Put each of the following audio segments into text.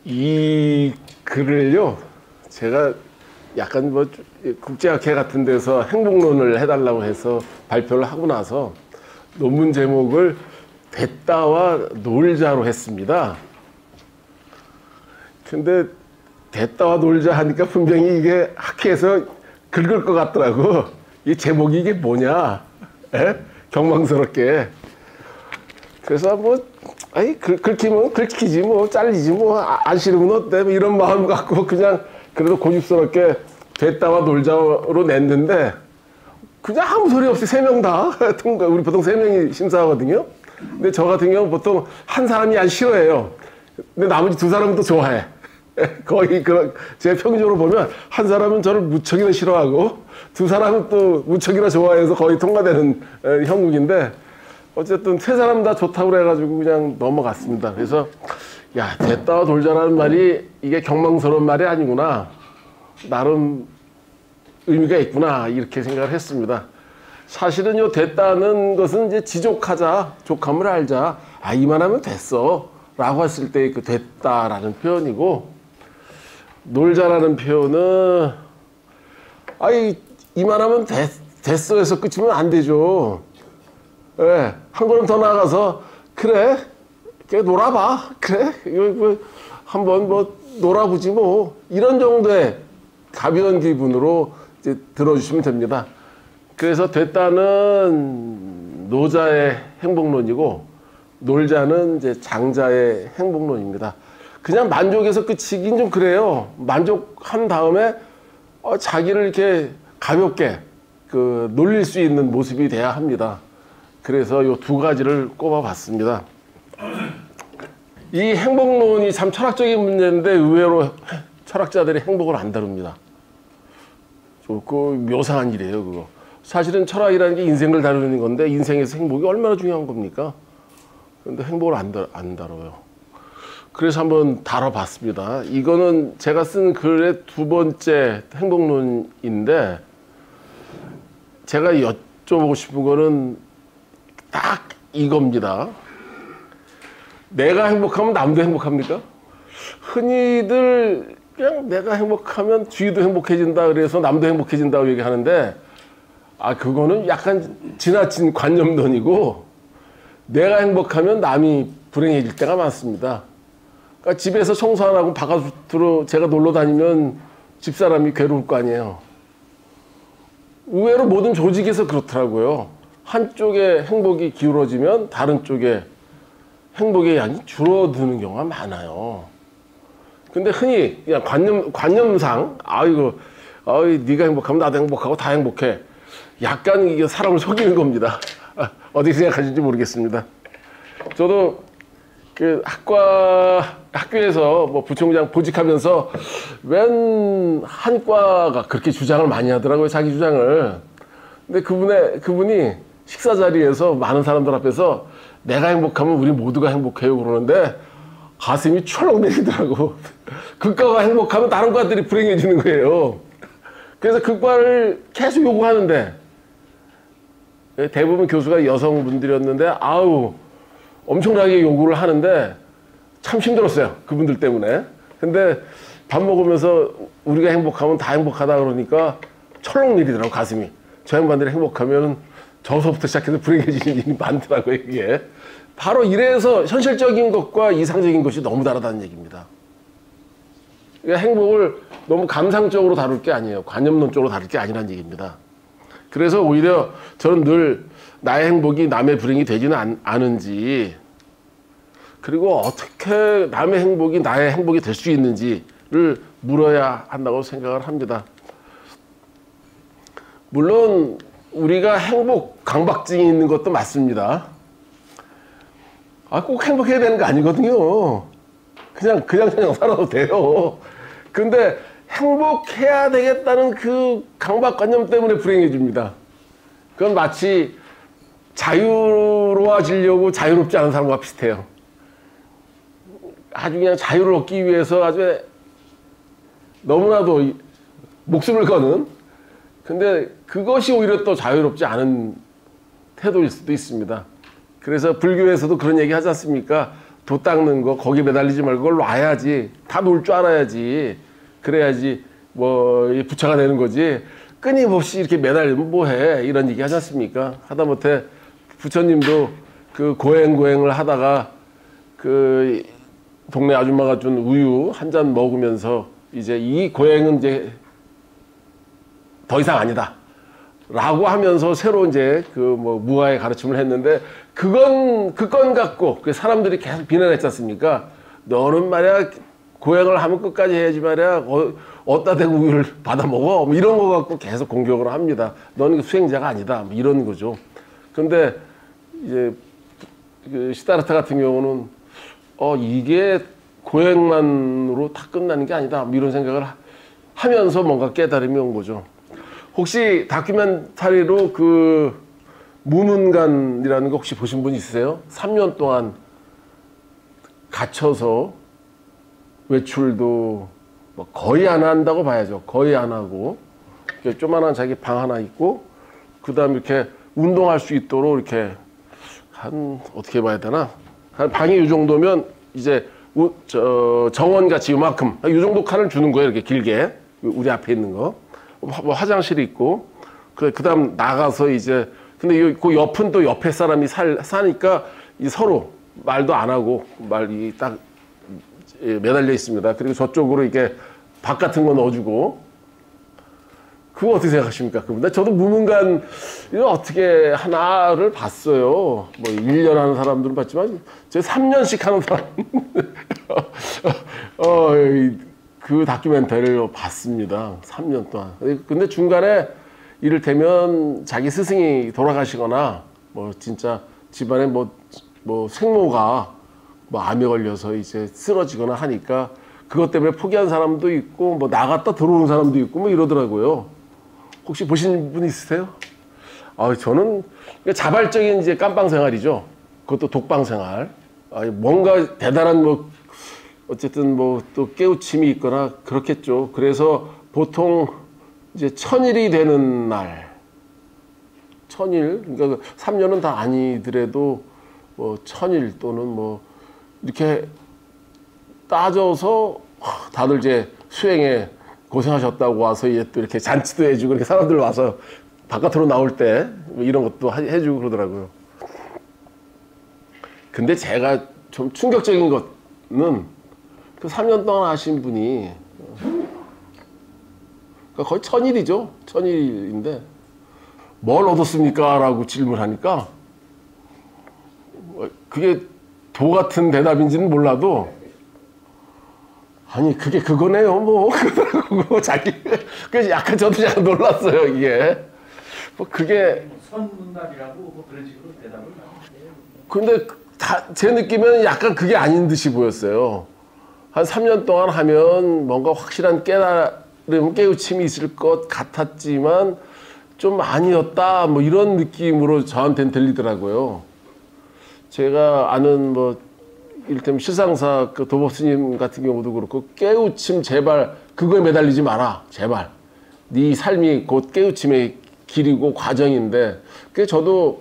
이 글을요, 제가 약간 뭐 국제학회 같은 데서 행복론을 해달라고 해서 발표를 하고 나서 논문 제목을 됐다와 놀자로 했습니다. 근데 됐다와 놀자 하니까 분명히 이게 학회에서 긁을 것 같더라고. 이 제목이 이게 뭐냐? 에? 경망스럽게. 그래서 뭐, 아이, 긁히면 긁히지 뭐, 잘리지 뭐, 안 싫으면 어때? 뭐 이런 마음 갖고 그냥 그래도 고집스럽게 됐다와 놀자로 냈는데, 그냥 아무 소리 없이 세 명 다 통과. 우리 보통 세 명이 심사하거든요. 근데 저 같은 경우 보통 한 사람이 안 싫어해요. 근데 나머지 두 사람은 또 좋아해. 거의 제 평균적으로 보면 한 사람은 저를 무척이나 싫어하고 두 사람은 또 무척이나 좋아해서 거의 통과되는 형국인데, 어쨌든 세 사람 다 좋다고 그래가지고 그냥 넘어갔습니다. 그래서 야, 됐다와 놀자라는 말이 이게 경망스러운 말이 아니구나, 나름 의미가 있구나, 이렇게 생각을 했습니다. 사실은 요 됐다는 것은 이제 지족하자, 족함을 알자, 아 이만하면 됐어 라고 했을 때 그 됐다라는 표현이고, 놀자라는 표현은 아이 이만하면 됐어 해서 끝이면 안 되죠. 예, 한 걸음 더 나가서 그래 놀아봐, 그래 이거 한번 뭐 놀아보지 뭐, 이런 정도의 가벼운 기분으로 이제 들어주시면 됩니다. 그래서 됐다는 노자의 행복론이고 놀자는 이제 장자의 행복론입니다. 그냥 만족해서 끝이긴 좀 그래요. 만족한 다음에 자기를 이렇게 가볍게 놀릴 수 있는 모습이 돼야 합니다. 그래서 이 두 가지를 꼽아봤습니다. 이 행복론이 참 철학적인 문제인데 의외로 철학자들이 행복을 안 다룹니다. 좋고 묘사한 일이에요, 그거. 사실은 철학이라는 게 인생을 다루는 건데 인생에서 행복이 얼마나 중요한 겁니까? 그런데 행복을 안 다뤄요. 그래서 한번 다뤄봤습니다. 이거는 제가 쓴 글의 두 번째 행복론인데, 제가 여쭤보고 싶은 거는 딱 이겁니다. 내가 행복하면 남도 행복합니까? 흔히들 그냥 내가 행복하면 주위도 행복해진다 그래서 남도 행복해진다고 얘기하는데, 그거는 약간 지나친 관념론이고, 내가 행복하면 남이 불행해질 때가 많습니다. 그러니까 집에서 청소 안 하고 바깥으로 제가 놀러 다니면 집사람이 괴로울 거 아니에요. 의외로 모든 조직에서 그렇더라고요. 한쪽에 행복이 기울어지면 다른 쪽에 행복의 양이 줄어드는 경우가 많아요. 근데 흔히 그냥 관념상 네가 행복하면 나도 행복하고 다 행복해, 약간 이게 사람을 속이는 겁니다. 어떻게 생각하실지 모르겠습니다. 저도 학교에서 뭐 부총장 보직하면서 웬 한과가 그렇게 주장을 많이 하더라고요, 자기 주장을. 근데 그분이 식사 자리에서 많은 사람들 앞에서 내가 행복하면 우리 모두가 행복해요 그러는데 가슴이 철렁 내리더라고. 그과가 행복하면 다른 과들이 불행해지는 거예요. 그래서 그과를 계속 요구하는데, 대부분 교수가 여성분들이었는데 엄청나게 요구를 하는데 참 힘들었어요, 그분들 때문에. 근데 밥 먹으면서 우리가 행복하면 다 행복하다 그러니까 철렁 내리더라고, 가슴이. 저 양반들이 행복하면 저서부터 시작해서 불행해지는 일이 많더라고요, 이게. 바로 이래서 현실적인 것과 이상적인 것이 너무 다르다는 얘기입니다. 그러니까 행복을 너무 감상적으로 다룰 게 아니에요. 관념론적으로 다룰 게 아니라는 얘기입니다. 그래서 오히려 저는 늘 나의 행복이 남의 불행이 되지는 않은지, 그리고 어떻게 남의 행복이 나의 행복이 될 수 있는지를 물어야 한다고 생각을 합니다. 물론 우리가 행복 강박증이 있는 것도 맞습니다. 꼭 행복해야 되는 거 아니거든요. 그냥 살아도 돼요. 근데 행복해야 되겠다는 그 강박관념 때문에 불행해집니다. 그건 마치 자유로워지려고 자유롭지 않은 사람과 비슷해요. 아주 그냥 자유를 얻기 위해서 아주 너무나도 목숨을 거는, 근데 그것이 오히려 또 자유롭지 않은 태도일 수도 있습니다. 그래서 불교에서도 그런 얘기 하지 않습니까? 도 닦는 거 거기 매달리지 말고 그걸 놔야지. 다 놀 줄 알아야지. 그래야지 뭐 부처가 되는 거지. 끊임없이 이렇게 매달리면 뭐해. 이런 얘기 하지 않습니까? 하다못해 부처님도 그 고행을 하다가 그 동네 아줌마가 준 우유 한 잔 먹으면서 이제 이 고행은 이제 더 이상 아니다 라고 하면서 새로 이제 그 뭐 무아의 가르침을 했는데 그건 그 건 갖고 그 사람들이 계속 비난했지 않습니까? 너는 말이야 고행을 하면 끝까지 해야지 말이야 어디다 대고 우유를 받아 먹어 뭐 이런 거 갖고 계속 공격을 합니다. 너는 수행자가 아니다 뭐 이런 거죠. 그런데 이제 그 시다르타 같은 경우는 이게 고행만으로 다 끝나는 게 아니다 뭐 이런 생각을 하면서 뭔가 깨달음이 온 거죠. 혹시 다큐멘터리로 그 무문관이라는 거 혹시 보신 분 있으세요? 3년 동안 갇혀서 외출도 뭐 거의 안 한다고 봐야죠. 거의 안 하고 조그만한 자기 방 하나 있고 그 다음에 이렇게 운동할 수 있도록 이렇게 한 어떻게 봐야 되나? 한 방이 이 정도면 이제 정원같이 이만큼 이 정도 칸을 주는 거예요. 이렇게 길게 우리 앞에 있는 거. 뭐 화장실이 있고 그다음 나가서 이제 근데 그 옆은 또 옆에 사람이 사니까 이 서로 말도 안 하고 말이 딱 매달려 있습니다. 그리고 저쪽으로 이렇게 밥 같은 거 넣어주고 그거 어떻게 생각하십니까? 그분들 저도 무문관 이거 어떻게 하나를 봤어요. 뭐 1년 하는 사람들은 봤지만 저 3년씩 하는 사람 그 다큐멘터리를 봤습니다. 3년 동안. 근데 중간에 이를테면 자기 스승이 돌아가시거나 뭐 진짜 집안에 뭐 생모가 뭐 암에 걸려서 이제 쓰러지거나 하니까 그것 때문에 포기한 사람도 있고 뭐 나갔다 들어온 사람도 있고 뭐 이러더라고요. 혹시 보신 분 있으세요? 저는 자발적인 이제 깜빵 생활이죠. 그것도 독방 생활. 뭔가 대단한 뭐 어쨌든 뭐 또 깨우침이 있거나 그렇겠죠. 그래서 보통 이제 1000일이 되는 날, 1000일, 그러니까 3년은 다 아니더라도 뭐 1000일 또는 뭐 이렇게 따져서 다들 이제 수행에 고생하셨다고 와서 이제 또 이렇게 잔치도 해주고 이렇게 사람들 와서 바깥으로 나올 때 뭐 이런 것도 해주고 그러더라고요. 근데 제가 좀 충격적인 것은 그 3년 동안 하신 분이 그러니까 거의 1000일이죠. 1000일인데 뭘 얻었습니까? 라고 질문하니까 그게 도 같은 대답인지는 몰라도 아니 그게 그거네요 뭐 그러더라고 자기. 그래서 약간 저도 약간 놀랐어요 이게. 뭐 그게 선문답이라고 뭐 그런 식으로 대답을 하는데요. 근데 제 느낌에는 약간 그게 아닌 듯이 보였어요. 한 3년 동안 하면 뭔가 확실한 깨우침이 있을 것 같았지만 좀 아니었다 뭐 이런 느낌으로 저한테는 들리더라고요. 제가 아는 뭐 이를테면 실상사 그 도법스님 같은 경우도 그렇고 깨우침 제발 그거에 매달리지 마라 제발. 네 삶이 곧 깨우침의 길이고 과정인데 그게 저도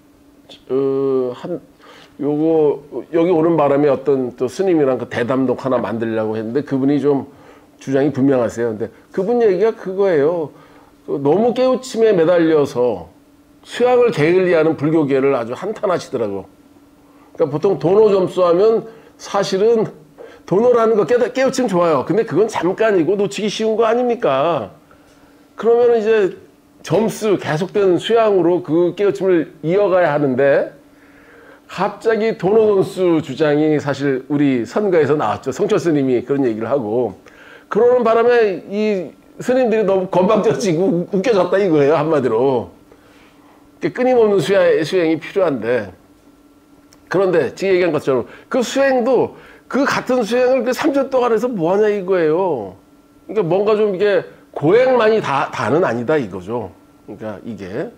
여기 오는 바람에 어떤 또 스님이랑 그 대담록 하나 만들려고 했는데 그분이 좀 주장이 분명하세요. 근데 그분 얘기가 그거예요. 너무 깨우침에 매달려서 수양을 게을리하는 불교계를 아주 한탄하시더라고. 그러니까 보통 도노 점수하면 사실은 도노라는 거 깨우침 좋아요. 근데 그건 잠깐이고 놓치기 쉬운 거 아닙니까? 그러면 이제 점수 계속된 수양으로 그 깨우침을 이어가야 하는데 갑자기 도노존수 주장이 사실 우리 선가에서 나왔죠. 성철 스님이 그런 얘기를 하고 그러는 바람에 이 스님들이 너무 건방져지고 웃겨졌다 이거예요. 한마디로. 끊임없는 수행이 필요한데 그런데 지금 얘기한 것처럼 그 수행도 그 같은 수행을 그 3년 동안 해서 뭐하냐 이거예요. 그러니까 뭔가 좀 이게 고행만이 다는 아니다 이거죠. 그러니까 이게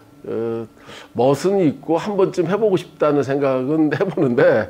멋은 있고 한 번쯤 해보고 싶다는 생각은 해보는데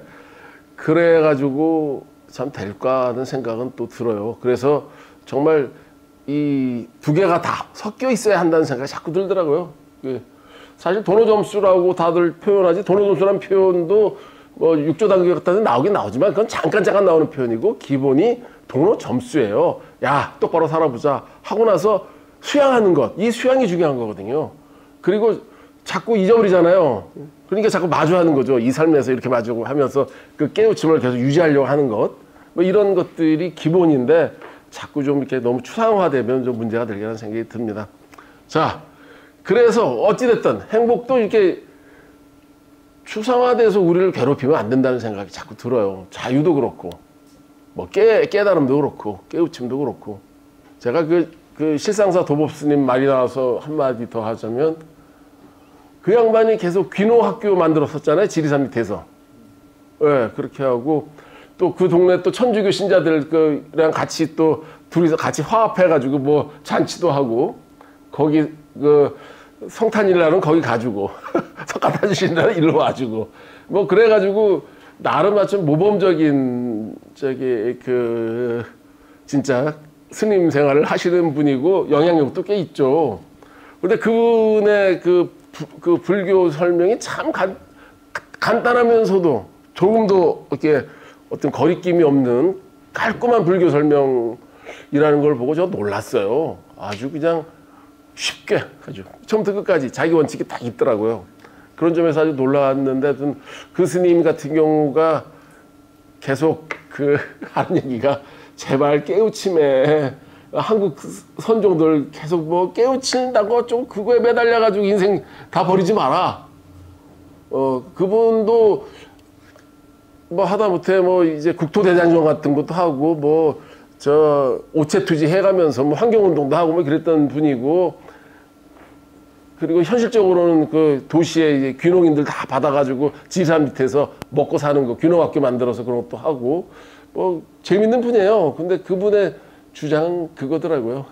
그래가지고 참 될까 하는 생각은 또 들어요. 그래서 정말 이 두 개가 다 섞여 있어야 한다는 생각이 자꾸 들더라고요. 사실 도노점수라고 다들 표현하지 도노점수라는 표현도 뭐 육조 단계 같은 데 나오긴 나오지만 그건 잠깐 나오는 표현이고 기본이 동로 점수예요. 야, 똑바로 살아보자 하고 나서 수양하는 것, 이 수양이 중요한 거거든요. 그리고 자꾸 잊어버리잖아요. 그러니까 자꾸 마주하는 거죠. 이 삶에서 이렇게 마주하면서 그 깨우침을 계속 유지하려고 하는 것, 뭐 이런 것들이 기본인데 자꾸 좀 이렇게 너무 추상화되면 좀 문제가 되리라는 생각이 듭니다. 자, 그래서 어찌됐든 행복도 이렇게 추상화돼서 우리를 괴롭히면 안 된다는 생각이 자꾸 들어요. 자유도 그렇고, 뭐 깨달음도 그렇고, 깨우침도 그렇고. 제가 그 실상사 도법스님 말이 나와서 한마디 더 하자면, 그 양반이 계속 귀노학교 만들었었잖아요. 지리산 밑에서. 예, 네, 그렇게 하고, 또 그 동네 또 천주교 신자들이랑 같이 또 둘이서 같이 화합해가지고 뭐 잔치도 하고, 거기 성탄일 날은 거기 가지고 석가 타주신 날은 일로 와주고 뭐 그래가지고 나름 좀 모범적인 진짜 스님 생활을 하시는 분이고 영향력도 꽤 있죠. 근데 그분의 그 불교 설명이 참 간단하면서도 조금도 이렇게 어떤 거리낌이 없는 깔끔한 불교 설명이라는 걸 보고 저 놀랐어요. 아주 그냥 쉽게 아주 처음부터 끝까지 자기 원칙이 딱 있더라고요. 그런 점에서 아주 놀랐는데 그 스님 같은 경우가 계속 하는 얘기가 제발 깨우침에 한국 선종들 계속 뭐 깨우친다고 좀 그거에 매달려가지고 인생 다 버리지 마라. 그분도 뭐 하다못해 뭐 이제 국토대장정 같은 것도 하고 뭐 오체투지 해가면서 뭐 환경운동도 하고 뭐 그랬던 분이고, 그리고 현실적으로는 그 도시에 이제 귀농인들 다 받아가지고 지리산 밑에서 먹고 사는 거, 귀농학교 만들어서 그런 것도 하고, 뭐 재밌는 분이에요. 근데 그분의 주장은 그거더라고요.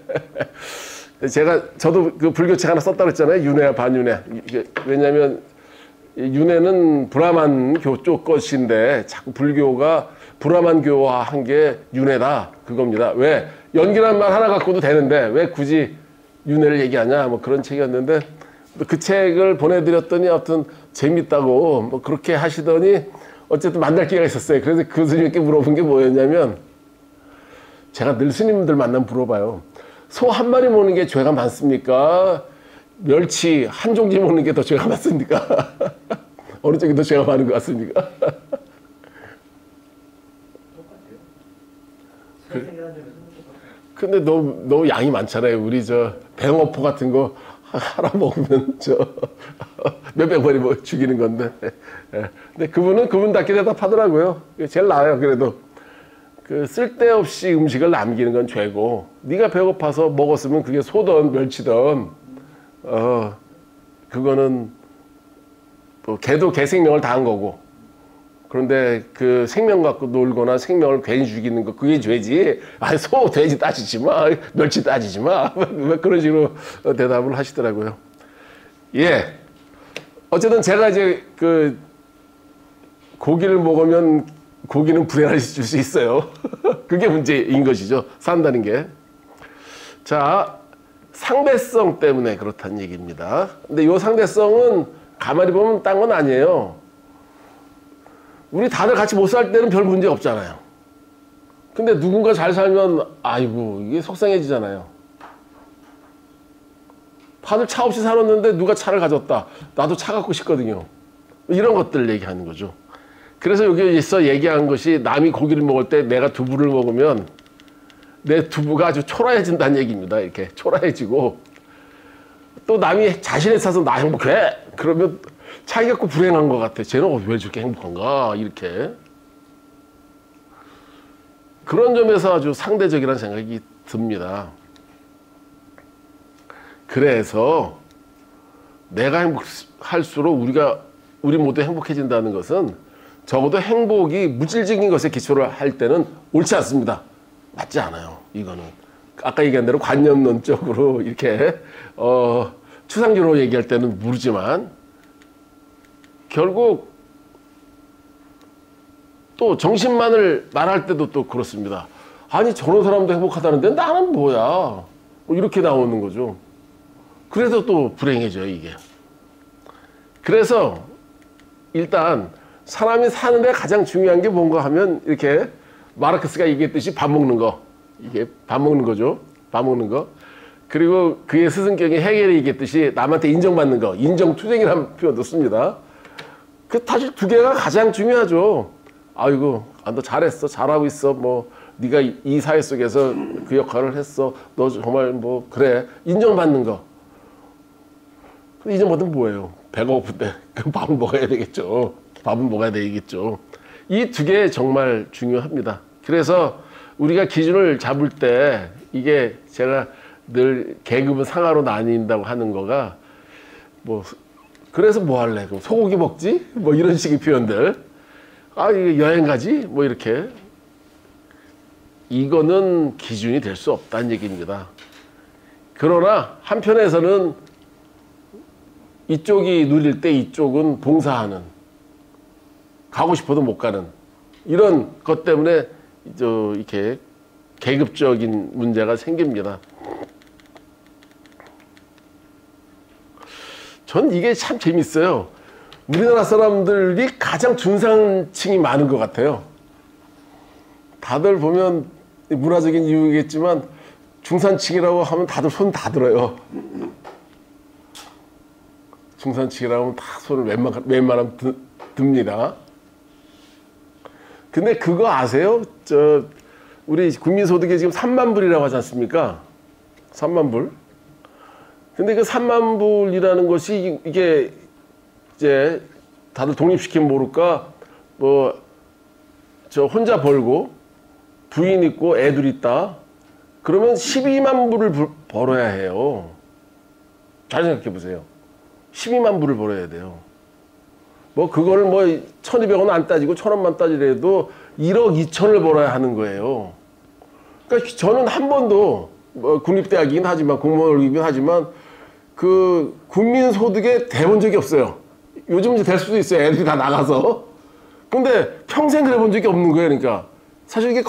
저도 그 불교책 하나 썼다 그랬잖아요. 윤회와 반윤회. 왜냐면 윤회는 브라만 교 쪽 것인데 자꾸 불교가 브라만교화한 게 윤회다 그겁니다. 왜 연기란 말 하나 갖고도 되는데 왜 굳이 윤회를 얘기하냐, 뭐 그런 책이었는데 그 책을 보내드렸더니 아무튼 재밌다고 뭐 그렇게 하시더니 어쨌든 만날 기회가 있었어요. 그래서 그 스님께 물어본 게 뭐였냐면, 제가 늘 스님들 만나면 물어봐요. 소 한 마리 먹는 게 죄가 많습니까? 멸치 한 종지 먹는 게 더 죄가 많습니까? 어느 쪽이 더 죄가 많은 것 같습니까? 근데 너무 양이 많잖아요. 우리 뱅어포 같은 거 하나 먹으면 몇백 마리 뭐 죽이는 건데. 근데 그분은 그분답게 대답하더라고요. 제일 나아요. 그래도 쓸데없이 음식을 남기는 건 죄고, 네가 배고파서 먹었으면 그게 소든 멸치든 그거는 또 개도 개 생명을 다한 거고, 그런데 그 생명 갖고 놀거나 생명을 괜히 죽이는 거 그게 죄지. 소, 돼지 따지지 마. 멸치 따지지 마. 그런 식으로 대답을 하시더라고요. 예. 어쨌든 제가 이제 고기를 먹으면 고기는 불행할 수 있어요. 그게 문제인 것이죠. 산다는 게. 자, 상대성 때문에 그렇다는 얘기입니다. 근데 이 상대성은 가만히 보면 딴 건 아니에요. 우리 다들 같이 못 살 때는 별 문제 없잖아요. 근데 누군가 잘 살면 아이고 이게 속상해지잖아요. 다들 차 없이 살았는데 누가 차를 가졌다. 나도 차 갖고 싶거든요. 이런 것들 얘기하는 거죠. 그래서 여기서 얘기한 것이 남이 고기를 먹을 때 내가 두부를 먹으면 내 두부가 아주 초라해진다는 얘기입니다. 이렇게 초라해지고, 또 남이 자신의 차서 나 행복해. 그러면 자기 갖고 불행한 것 같아. 쟤는 왜 저렇게 행복한가? 이렇게. 그런 점에서 아주 상대적이라는 생각이 듭니다. 그래서 내가 행복할수록 우리 모두 행복해진다는 것은 적어도 행복이 물질적인 것에 기초를 할 때는 옳지 않습니다. 맞지 않아요. 이거는 아까 얘기한 대로 관념론적으로 이렇게 추상적으로 얘기할 때는 모르지만, 결국 또 정신만을 말할 때도 또 그렇습니다. 아니 저런 사람도 행복하다는데 나는 뭐야, 뭐 이렇게 나오는 거죠. 그래서 또 불행해져요 이게. 그래서 일단 사람이 사는데 가장 중요한 게 뭔가 하면 이렇게 마르크스가 얘기했듯이 밥 먹는 거. 이게 밥 먹는 거죠. 밥 먹는 거. 그리고 그의 스승격인 해겔이 얘기했듯이 남한테 인정받는 거. 인정투쟁이라는 표현도 씁니다. 그 사실 두 개가 가장 중요하죠. 아이고, 너 잘했어. 잘하고 있어. 뭐 네가 이 사회 속에서 그 역할을 했어. 너 정말 뭐 그래. 인정받는 거. 인정받으면 뭐예요? 배가 고픈데 그 밥을 먹어야 되겠죠. 밥은 먹어야 되겠죠. 이 두 개 정말 중요합니다. 그래서 우리가 기준을 잡을 때 이게 제가 늘 계급은 상하로 나뉜다고 하는 거가 뭐 그래서 뭐 할래? 그럼 소고기 먹지? 뭐 이런 식의 표현들. 아, 이게 여행 가지? 뭐 이렇게. 이거는 기준이 될 수 없다는 얘기입니다. 그러나 한편에서는 이쪽이 누릴 때 이쪽은 봉사하는, 가고 싶어도 못 가는 이런 것 때문에 이렇게 계급적인 문제가 생깁니다. 전 이게 참 재밌어요. 우리나라 사람들이 가장 중산층이 많은 것 같아요. 다들 보면 문화적인 이유겠지만 중산층이라고 하면 다들 손 다 들어요. 중산층이라고 하면 다 손을 웬만하면 듭니다. 근데 그거 아세요? 우리 국민소득이 지금 3만 불이라고 하지 않습니까? 3만 불. 근데 그 3만 불이라는 것이 이게 이제 다들 독립시키면 모를까 뭐 저 혼자 벌고 부인 있고 애들 있다. 그러면 12만 불을 벌어야 해요. 잘 생각해 보세요. 12만 불을 벌어야 돼요. 뭐 그거를 뭐 1,200원 안 따지고 1,000원만 따지더라도 1억 2천을 벌어야 하는 거예요. 그러니까 저는 한 번도 뭐 국립대학이긴 하지만 공무원 월급이긴 하지만 그 국민소득에 대본 적이 없어요. 요즘 이제 될 수도 있어요. 애들이 다 나가서. 근데 평생 그래 본 적이 없는 거예요. 그러니까 사실 이게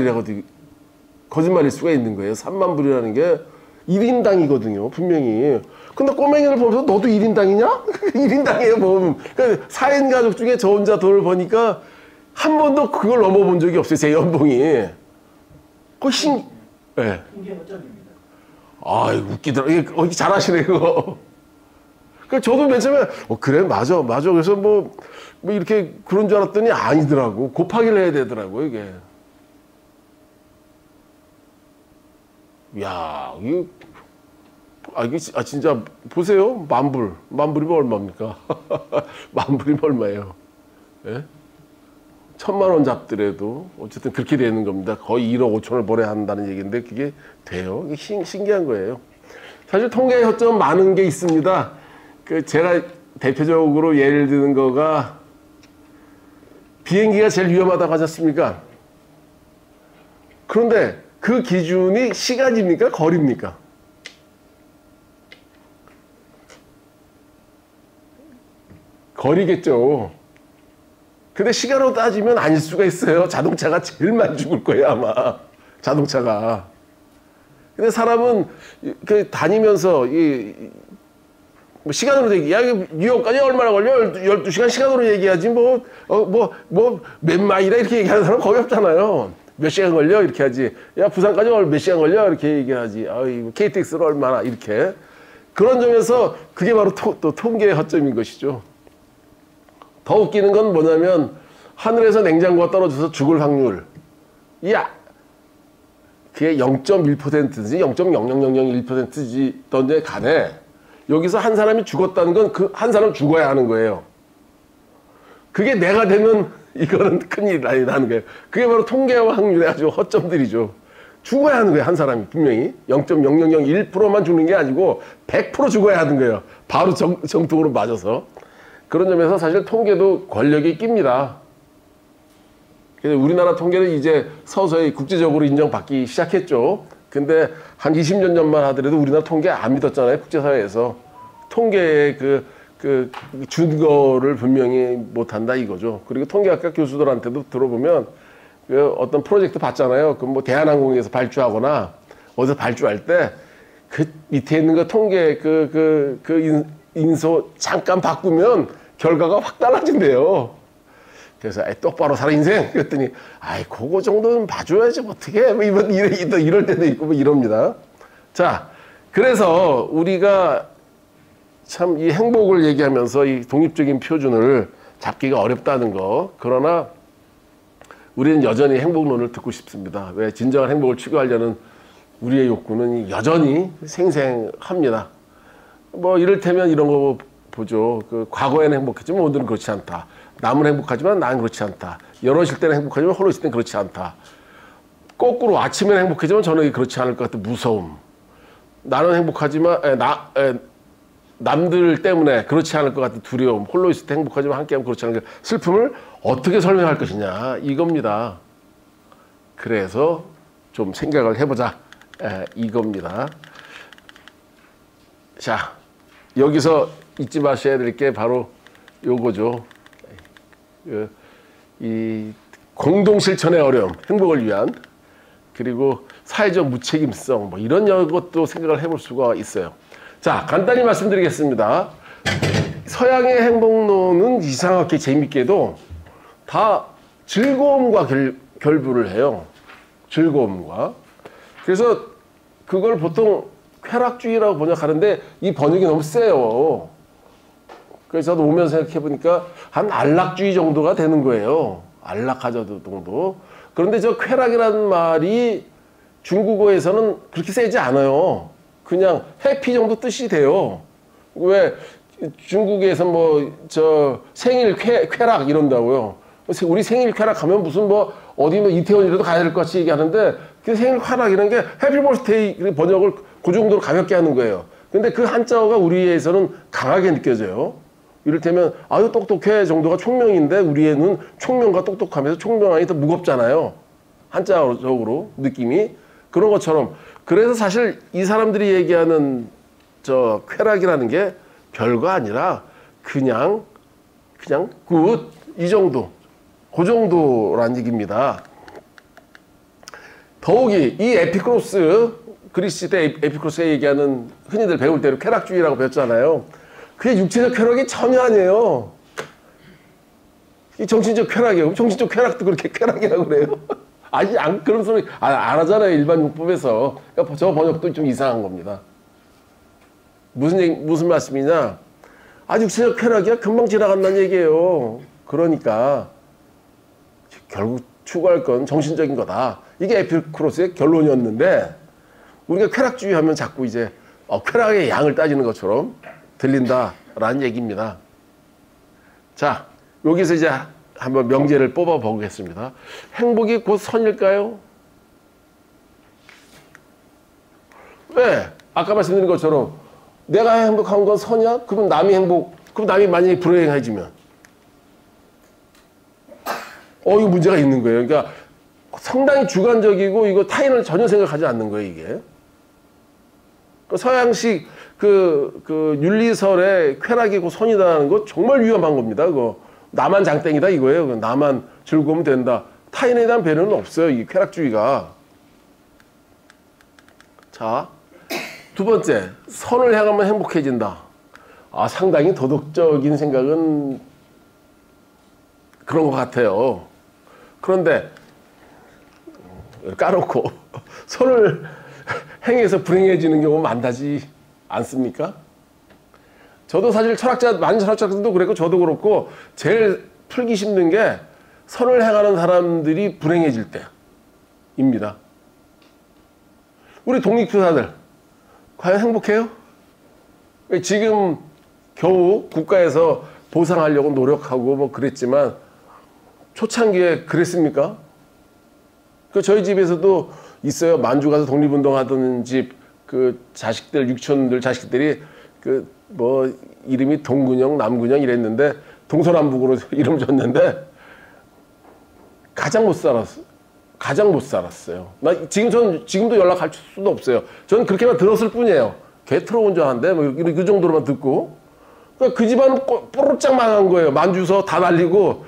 거짓말일 수가 있는 거예요. 3만 불이라는 게 1인당이거든요. 분명히. 근데 꼬맹이를 보면서 너도 1인당이냐? 1인당이에요. 뭐. 그러니까 4인 가족 중에 저 혼자 돈을 버니까 한 번도 그걸 넘어본 적이 없어요. 제 연봉이. 훨씬 네. 통계 허점입니다. 아, 웃기더라. 이게 잘하시네, 그거. 그러니까 저도 맨 처음에, 그래, 맞아. 그래서 뭐 이렇게 그런 줄 알았더니 아니더라고. 곱하기를 해야 되더라고, 이게. 야, 이게 진짜, 보세요. 만불이면 얼마입니까? 만불이면 얼마예요? 예? 1,000만 원 잡더라도 어쨌든 그렇게 되는 겁니다. 거의 1억 5천을 벌어야 한다는 얘기인데 그게 돼요. 이게 신기한 거예요. 사실 통계 허점 많은 게 있습니다. 그 제가 대표적으로 예를 드는 거가 비행기가 제일 위험하다고 하지 않습니까? 그런데 그 기준이 시간입니까? 거리입니까? 거리겠죠. 근데 시간으로 따지면 아닐 수가 있어요. 자동차가 제일 많이 죽을 거예요, 아마. 자동차가. 근데 사람은 그 다니면서 뭐 시간으로 얘기, 야, 뉴욕까지 얼마나 걸려? 12시간 시간으로 얘기하지, 몇 마일이라 이렇게 얘기하는 사람 거의 없잖아요. 몇 시간 걸려? 이렇게 하지. 야, 부산까지 몇 시간 걸려? 이렇게 얘기하지. KTX로 얼마나? 이렇게. 그런 점에서 그게 바로 또 통계의 허점인 것이죠. 더 웃기는 건 뭐냐면 하늘에서 냉장고가 떨어져서 죽을 확률. 그게 0.1%든지 0.00001%든지 간에 여기서 한 사람이 죽었다는 건 그 한 사람 죽어야 하는 거예요. 그게 내가 되면 이거는 큰일 나는 거예요. 그게 바로 통계와 확률의 아주 허점들이죠. 죽어야 하는 거예요. 한 사람이 분명히 0.0001%만 죽는 게 아니고 100% 죽어야 하는 거예요. 바로 정통으로 맞아서. 그런 점에서 사실 통계도 권력이 낍니다. 그래서 우리나라 통계는 이제 서서히 국제적으로 인정받기 시작했죠. 근데 한 20년 전만 하더라도 우리나라 통계 안 믿었잖아요. 국제사회에서. 통계의 그 준거를 분명히 못한다 이거죠. 그리고 통계학과 교수들한테도 들어보면 그 어떤 프로젝트 받잖아요. 그럼 뭐 대한항공에서 발주하거나 어디서 발주할 때 그 밑에 있는 거 통계 인소 잠깐 바꾸면 결과가 확 달라진대요. 그래서 똑바로 살아 인생 그랬더니 아이 그거 정도는 봐줘야지 어떻게 뭐 이럴 때도 있고 뭐 이럽니다. 자, 그래서 우리가 참 이 행복을 얘기하면서 이 독립적인 표준을 잡기가 어렵다는 거. 그러나 우리는 여전히 행복론을 듣고 싶습니다. 왜? 진정한 행복을 추구하려는 우리의 욕구는 여전히 생생합니다. 뭐 이를테면 이런 거 보죠. 그 과거에는 행복했지만 오늘은 그렇지 않다. 남은 행복하지만 난 그렇지 않다. 여럿 있을 때는 행복하지만 홀로 있을 때는 그렇지 않다. 거꾸로 아침에는 행복하지만 저녁에 그렇지 않을 것 같은 무서움. 나는 행복하지만 남들 때문에 그렇지 않을 것 같은 두려움. 홀로 있을 때 행복하지만 함께하면 그렇지 않은 슬픔을 어떻게 설명할 것이냐 이겁니다. 그래서 좀 생각을 해보자 이겁니다. 자, 여기서 잊지 마셔야 될 게 바로 요거죠. 이 공동 실천의 어려움, 행복을 위한, 그리고 사회적 무책임성, 뭐 이런 것도 생각을 해볼 수가 있어요. 자, 간단히 말씀드리겠습니다. 서양의 행복론은 이상하게 재밌게도 다 즐거움과 결부를 해요. 즐거움과. 그래서 그걸 보통 쾌락주의라고 번역하는데 이 번역이 너무 세요. 그래서 저도 오면서 생각해보니까 한 안락주의 정도가 되는 거예요. 안락하자도 정도. 그런데 저 쾌락이라는 말이 중국어에서는 그렇게 세지 않아요. 그냥 해피 정도 뜻이 돼요. 왜 중국에서 뭐 저 생일 쾌락 이런다고요. 우리 생일 쾌락하면 무슨 뭐 어디 뭐 이태원이라도 가야 될 것 같이 얘기하는데 그 생일 쾌락 이런 게 해피 버스데이 번역을 그 정도로 가볍게 하는 거예요. 근데 그 한자어가 우리에서는 강하게 느껴져요. 이를테면 아유 똑똑해 정도가 총명인데 우리에는 총명과 똑똑하면서 총명하니 더 무겁잖아요. 한자어적으로 느낌이. 그런 것처럼. 그래서 사실 이 사람들이 얘기하는 저 쾌락이라는 게 별거 아니라 그냥 굿 이 정도. 그 정도란 얘기입니다. 더욱이 이 에피크로스, 그리스 시대 에피크로스에 얘기하는 흔히들 배울 대로 쾌락주의라고 배웠잖아요. 그게 육체적 쾌락이 전혀 아니에요. 이 정신적 쾌락이에요. 정신적 쾌락도 그렇게 쾌락이라고 그래요. 아니, 그런 소리 안 하잖아요. 일반 용법에서. 그러니까 저 번역도 좀 이상한 겁니다. 무슨 말씀이냐? 육체적 쾌락이야 금방 지나간다는 얘기예요. 그러니까 결국 추구할 건 정신적인 거다. 이게 에피크로스의 결론이었는데 우리가 쾌락주의 하면 자꾸 이제 쾌락의 양을 따지는 것처럼 들린다라는 얘기입니다. 자, 여기서 이제 한번 명제를 뽑아 보겠습니다. 행복이 곧 선일까요? 왜? 아까 말씀드린 것처럼 내가 행복한 건 선이야? 그럼 남이 만약에 불행해지면 이거 문제가 있는 거예요. 그러니까 상당히 주관적이고 이거 타인을 전혀 생각하지 않는 거예요, 이게. 서양식 그 윤리설의 쾌락이고 선이다라는 거 정말 위험한 겁니다. 그거 나만 장땡이다 이거예요. 나만 즐거우면 된다. 타인에 대한 배려는 없어요. 이 쾌락주의가. 자, 두 번째, 선을 향하면 행복해진다. 상당히 도덕적인 생각은 그런 것 같아요. 그런데 까놓고 선을 행해서 불행해지는 경우 많다지 않습니까? 저도 사실 많은 철학자들도 그랬고 저도 그렇고 제일 풀기 힘든 게 선을 행하는 사람들이 불행해질 때입니다. 우리 독립투사들 과연 행복해요? 지금 겨우 국가에서 보상하려고 노력하고 뭐 그랬지만 초창기에 그랬습니까? 저희 집에서도 있어요. 만주 가서 독립운동하던 집 그 자식들, 유치원들 자식들이 뭐 이름이 동근영, 남근영 이랬는데 동서남북으로 이름 줬는데 가장 못 살았어요. 지금도 연락할 수도 없어요. 저는 그렇게만 들었을 뿐이에요. 개 틀어온 줄 아는데 뭐 그 정도로만 듣고 그 집안은 뽀록짝 망한 거예요. 만주서 다 날리고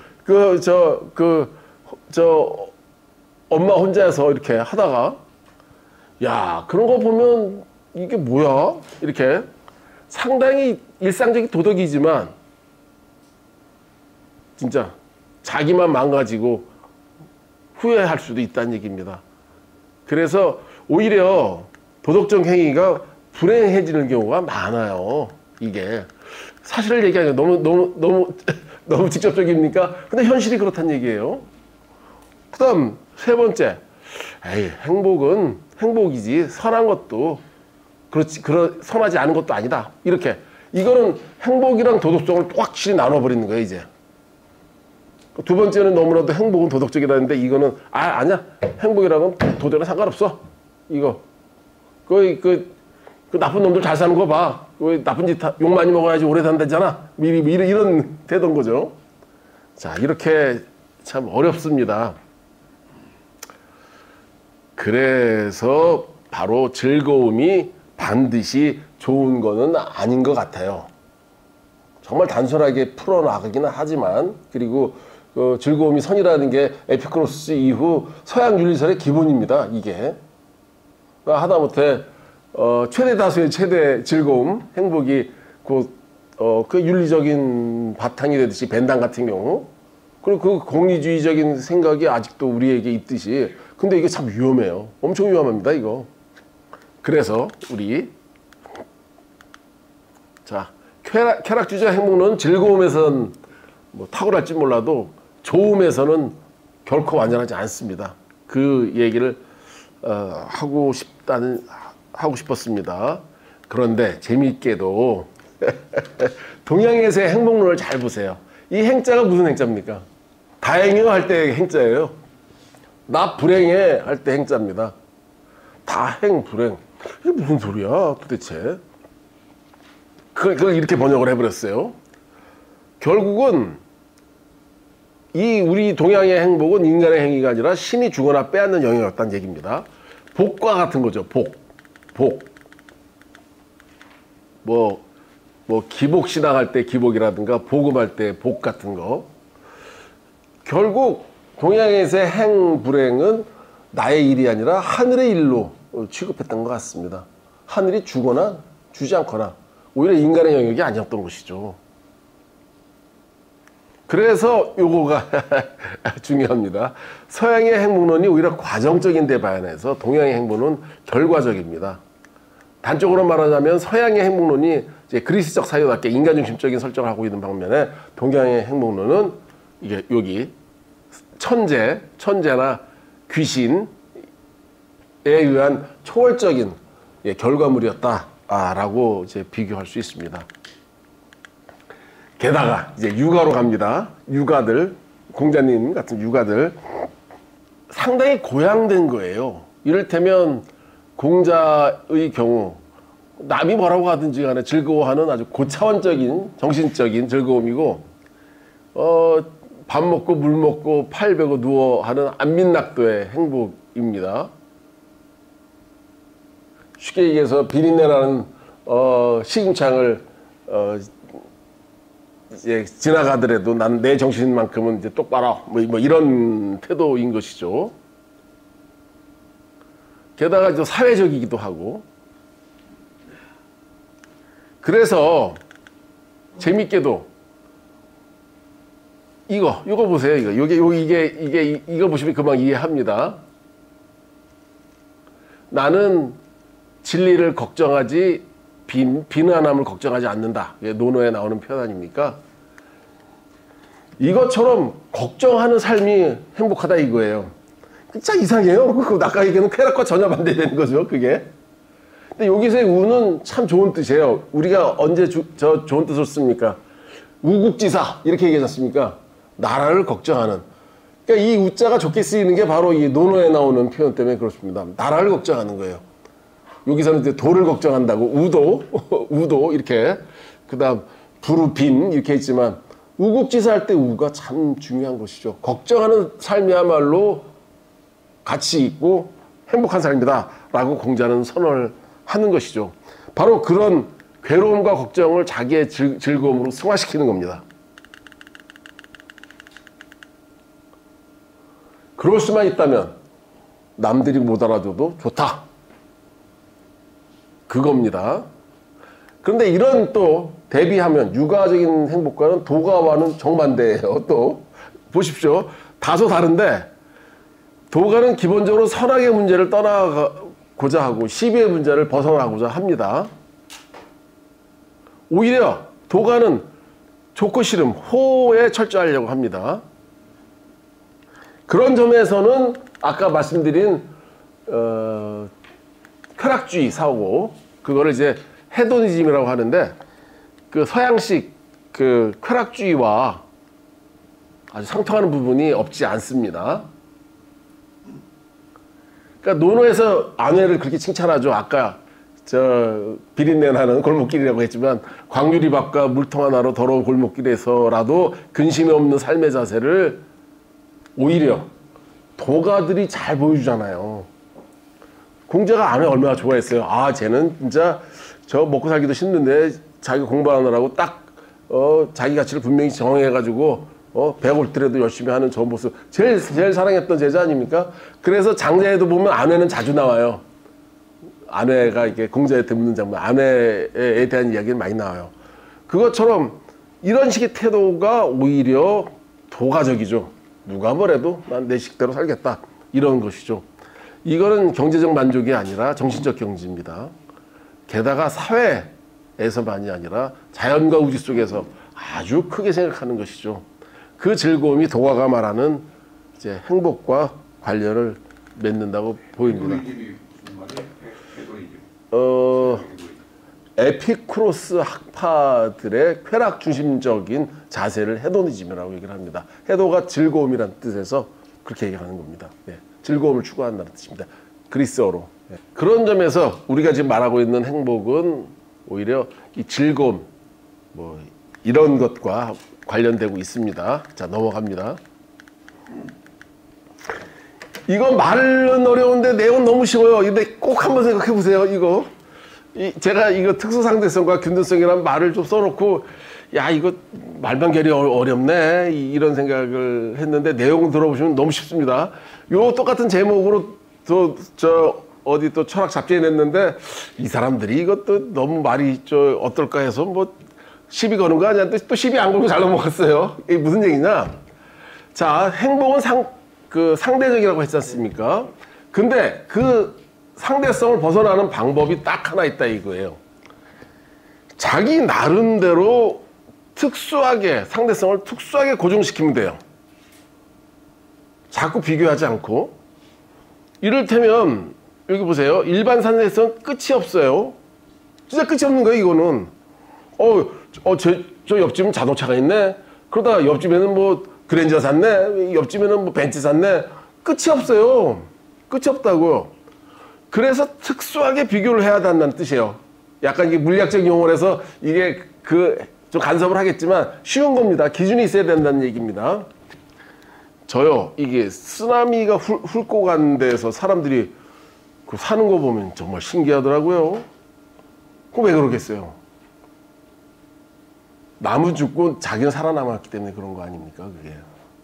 엄마 혼자서 이렇게 하다가 야, 그런 거 보면 이게 뭐야? 이렇게 상당히 일상적인 도덕이지만 진짜 자기만 망가지고 후회할 수도 있다는 얘기입니다. 그래서 오히려 도덕적 행위가 불행해지는 경우가 많아요. 이게 사실을 얘기하니까 너무 직접적입니까? 근데 현실이 그렇다는 얘기예요. 그다음 세 번째, 행복은 행복이지 선한 것도 선하지 않은 것도 아니다. 이렇게 이거는 행복이랑 도덕성을 확실히 나눠버리는 거예요. 이제 두 번째는 너무나도 행복은 도덕적이라는데 이거는 아니야. 행복이랑은 도덕이랑 상관없어. 이거 그 나쁜 놈들 잘 사는 거 봐. 나쁜 짓 욕 많이 먹어야지 오래 산다잖아. 미리 이런 되던 거죠. 자, 이렇게 참 어렵습니다. 그래서 바로 즐거움이 반드시 좋은 거는 아닌 것 같아요. 정말 단순하게 풀어나가기는 하지만, 그리고 즐거움이 선이라는 게 에피쿠로스 이후 서양 윤리설의 기본입니다. 이게 하다못해 최대 다수의 최대 즐거움, 행복이 그 윤리적인 바탕이 되듯이 벤당 같은 경우, 그리고 그 공리주의적인 생각이 아직도 우리에게 있듯이, 근데 이게 참 위험해요. 엄청 위험합니다, 이거. 그래서 우리 자, 쾌락주의자 행복론은 즐거움에선 뭐 탁월할지 몰라도 좋음에서는 결코 완전하지 않습니다. 그 얘기를 하고 싶었습니다. 그런데 재미있게도 동양에서의 행복론을 잘 보세요. 이 행자가 무슨 행자입니까? 다행이요 할 때 행자예요. 나 불행해 할 때 행자입니다. 다행 불행, 이게 무슨 소리야 도대체? 그걸 이렇게 번역을 해버렸어요. 결국은 이 우리 동양의 행복은 인간의 행위가 아니라 신이 주거나 빼앗는 영역이었다는 얘기입니다. 복과 같은 거죠. 복. 뭐 기복 신앙할 때 기복이라든가 복음할 때 복 같은 거. 결국 동양에서의 행불행은 나의 일이 아니라 하늘의 일로 취급했던 것 같습니다. 하늘이 주거나 주지 않거나 오히려 인간의 영역이 아니었던 것이죠. 그래서 요거가 중요합니다. 서양의 행복론이 오히려 과정적인데 반해서 동양의 행복론은 결과적입니다. 단적으로 말하자면 서양의 행복론이 이제 그리스적 사유답게 인간중심적인 설정을 하고 있는 반면에 동양의 행복론은 이게 여기 천재나 귀신에 의한 초월적인 결과물이었다라고 이제 비교할 수 있습니다. 게다가 이제 육아로 갑니다. 육아들, 공자님 같은 육아들 상당히 고양된 거예요. 이를테면 공자의 경우 남이 뭐라고 하든지 간에 즐거워하는 아주 고차원적인 정신적인 즐거움이고, 밥 먹고 물 먹고 팔 베고 누워 하는 안민낙도의 행복입니다. 쉽게 얘기해서 비린내라는 시궁창을 이제 지나가더라도 난 내 정신만큼은 이제 똑바로 뭐 이런 태도인 것이죠. 게다가 좀 사회적이기도 하고. 그래서 재밌게도 이거 보세요. 이거 보시면 금방 이해합니다. 나는 진리를 걱정하지 비난함을 걱정하지 않는다. 논어에 나오는 표현 아닙니까? 이것처럼 걱정하는 삶이 행복하다 이거예요. 진짜 이상해요. 아까 얘기하는 쾌락과 전혀 반대되는 거죠, 그게. 근데 여기서의 우는 참 좋은 뜻이에요. 우리가 언제 저 좋은 뜻을 씁니까? 우국지사 이렇게 얘기하지 않습니까? 나라를 걱정하는. 그러니까 이 우자가 좋게 쓰이는 게 바로 이 논어에 나오는 표현 때문에 그렇습니다. 나라를 걱정하는 거예요. 여기서는 이제 도를 걱정한다고 우도 이렇게, 그다음 부루 빈 이렇게 했지만 우국지사 할 때 우가 참 중요한 것이죠. 걱정하는 삶이야말로 가치 있고 행복한 삶이다 라고 공자는 선언을 하는 것이죠. 바로 그런 괴로움과 걱정을 자기의 즐거움으로 승화시키는 겁니다. 그럴 수만 있다면 남들이 못 알아줘도 좋다, 그겁니다. 그런데 이런 또 대비하면 육아적인 행복과는 도가와는 정반대예요. 또 보십시오. 다소 다른데 도가는 기본적으로 선악의 문제를 떠나고자 하고 시비의 문제를 벗어나고자 합니다. 오히려 도가는 좋고 싫음, 호에 철저하려고 합니다. 그런 점에서는 아까 말씀드린 쾌락주의 사고, 그거를 이제 헤도니즘이라고 하는데, 그 서양식 그 쾌락주의와 아주 상통하는 부분이 없지 않습니다. 그러니까 논어에서 안회를 그렇게 칭찬하죠. 아까 저 비린내 나는 골목길이라고 했지만, 광유리밥과 물통 하나로 더러운 골목길에서라도 근심이 없는 삶의 자세를 오히려 도가들이 잘 보여주잖아요. 공자가 안회 얼마나 좋아했어요. 아, 쟤는 진짜 저 먹고 살기도 힘든데 자기 공부하느라고 딱 자기 가치를 분명히 정해가지고 배가 올 때라도 열심히 하는 저 모습, 제일 사랑했던 제자 아닙니까? 그래서 장자에도 보면 안회는 자주 나와요. 아내가 이렇게 공자한테 묻는 장면, 아내에 대한 이야기는 많이 나와요. 그것처럼 이런 식의 태도가 오히려 도가적이죠. 누가 뭐래도 난 내 식대로 살겠다, 이런 것이죠. 이거는 경제적 만족이 아니라 정신적 경지입니다. 게다가 사회에서만이 아니라 자연과 우주 속에서 아주 크게 생각하는 것이죠. 그 즐거움이 도가가 말하는 이제 행복과 관련을 맺는다고 보입니다. 에피쿠로스 학파들의 쾌락 중심적인 자세를 헤도니즘이라고 얘기를 합니다. 헤도가 즐거움이란 뜻에서 그렇게 얘기하는 겁니다. 예, 즐거움을 추구한다는 뜻입니다. 그리스어로. 예. 그런 점에서 우리가 지금 말하고 있는 행복은 오히려 이 즐거움, 뭐 이런 것과 관련되고 있습니다. 자, 넘어갑니다. 이건 말은 어려운데 내용은 너무 쉬워요. 근데 꼭 한번 생각해 보세요. 이거 제가 이거 특수상대성과 균등성이라는 말을 좀 써놓고, 야, 이거 말만 결이 어렵네, 이런 생각을 했는데 내용 들어보시면 너무 쉽습니다. 요 똑같은 제목으로 저 어디 또 철학 잡지에 냈는데, 이 사람들이 이것도 너무 말이 어떨까 해서 뭐 시비 거는 거 아니야? 또 시비 안 걸고 잘 넘어갔어요. 이게 무슨 얘기냐? 자, 행복은 상대적이라고 했지 않습니까? 근데 그 상대성을 벗어나는 방법이 딱 하나 있다 이거예요. 자기 나름대로 특수하게, 상대성을 특수하게 고정시키면 돼요. 자꾸 비교하지 않고. 이를테면 여기 보세요. 일반 상대성 끝이 없어요. 진짜 끝이 없는 거예요, 이거는. 저 옆집은 자동차가 있네. 그러다가 옆집에는 뭐 그랜저 샀네. 옆집에는 뭐 벤츠 샀네. 끝이 없어요. 끝이 없다고요. 그래서 특수하게 비교를 해야 한다는 뜻이에요. 약간 이게 물리학적 용어로 해서 이게 좀 간섭을 하겠지만 쉬운 겁니다. 기준이 있어야 된다는 얘기입니다. 저요, 이게 쓰나미가 훑고 간 데서 사람들이 사는 거 보면 정말 신기하더라고요. 왜 그러겠어요? 나무 죽고 자기는 살아남았기 때문에 그런 거 아닙니까, 그게?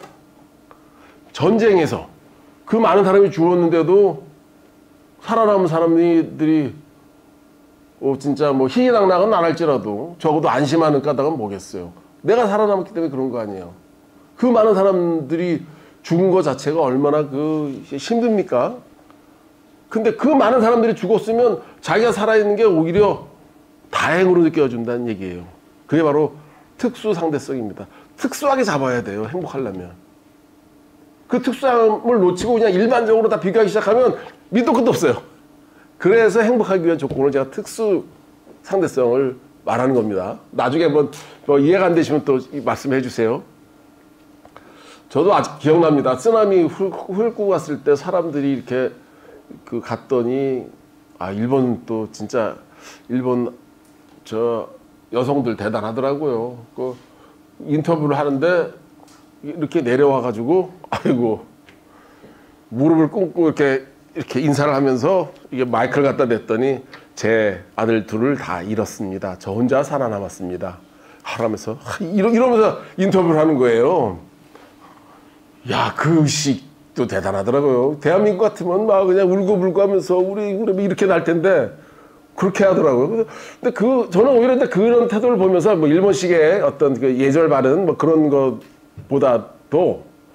전쟁에서 그 많은 사람이 죽었는데도 살아남은 사람들이 진짜 뭐 희희낙낙은 안 할지라도 적어도 안심하는 까닭은 뭐겠어요? 내가 살아남았기 때문에 그런 거 아니에요. 그 많은 사람들이 죽은 것 자체가 얼마나 힘듭니까? 근데 그 많은 사람들이 죽었으면 자기가 살아있는 게 오히려 다행으로 느껴진다는 얘기예요. 그게 바로 특수 상대성입니다. 특수하게 잡아야 돼요, 행복하려면. 그 특수함을 놓치고 그냥 일반적으로 다 비교하기 시작하면 밑도 끝도 없어요. 그래서 행복하기 위한 조건을 제가 특수 상대성을 말하는 겁니다. 나중에 뭐 이해가 안 되시면 또 말씀해 주세요. 저도 아직 기억납니다. 쓰나미 훑고 갔을 때 사람들이 이렇게 갔더니, 일본 또 진짜 일본 여성들 대단하더라고요. 인터뷰를 하는데 이렇게 내려와가지고, 아이고, 무릎을 꿇고 이렇게 인사를 하면서 이게 마이크를 갖다 댔더니 제 아들 둘을 다 잃었습니다. 저 혼자 살아남았습니다. 하라면서 이러면서 인터뷰를 하는 거예요. 야, 그 의식도 대단하더라고요. 대한민국 같으면 막 그냥 울고불고 하면서 우리 이렇게 날 텐데 그렇게 하더라고요. 근데 저는 오히려 그런 태도를 보면서 뭐 일본식의 어떤 예절 바른 뭐 그런 것보다도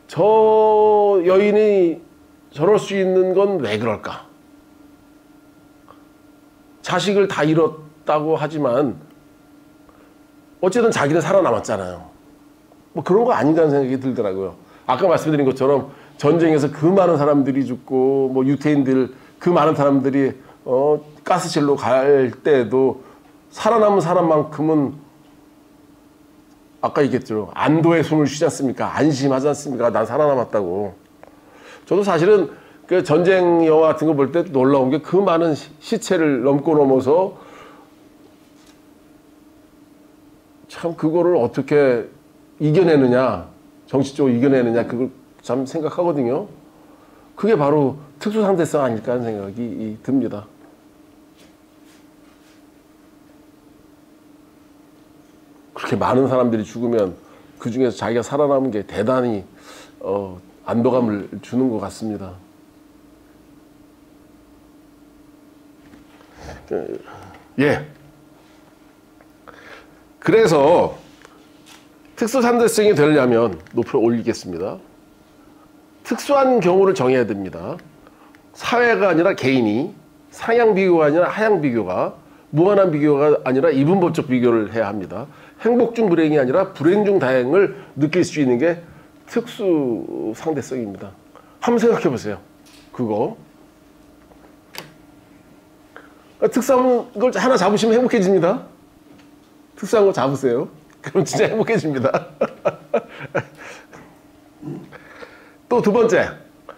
저 여인이 저럴 수 있는 건 왜 그럴까? 자식을 다 잃었다고 하지만 어쨌든 자기는 살아남았잖아요. 뭐 그런 거 아닌가 하는 생각이 들더라고요. 아까 말씀드린 것처럼 전쟁에서 그 많은 사람들이 죽고 뭐 유태인들 그 많은 사람들이 가스실로 갈 때도 살아남은 사람만큼은 아까 얘기했죠. 안도의 숨을 쉬지 않습니까? 안심하지 않습니까? 난 살아남았다고. 저도 사실은 그 전쟁 영화 같은 거 볼 때 놀라운 게 그 많은 시체를 넘고 넘어서 참 그거를 어떻게 이겨내느냐, 정치적으로 이겨내느냐, 그걸 참 생각하거든요. 그게 바로 특수상대성 아닐까 하는 생각이 듭니다. 그렇게 많은 사람들이 죽으면 그 중에서 자기가 살아남은 게 대단히 안도감을 주는 것 같습니다. 예. 그래서 특수상대성이 되려면 높여 올리겠습니다. 특수한 경우를 정해야 됩니다. 사회가 아니라 개인이, 상향 비교가 아니라 하향 비교가, 무한한 비교가 아니라 이분법적 비교를 해야 합니다. 행복 중 불행이 아니라 불행 중 다행을 느낄 수 있는 게 특수 상대성입니다. 한번 생각해 보세요. 그거. 특수한 걸 하나 잡으시면 행복해집니다. 특수한 거 잡으세요. 그럼 진짜 행복해집니다. 또 두 번째.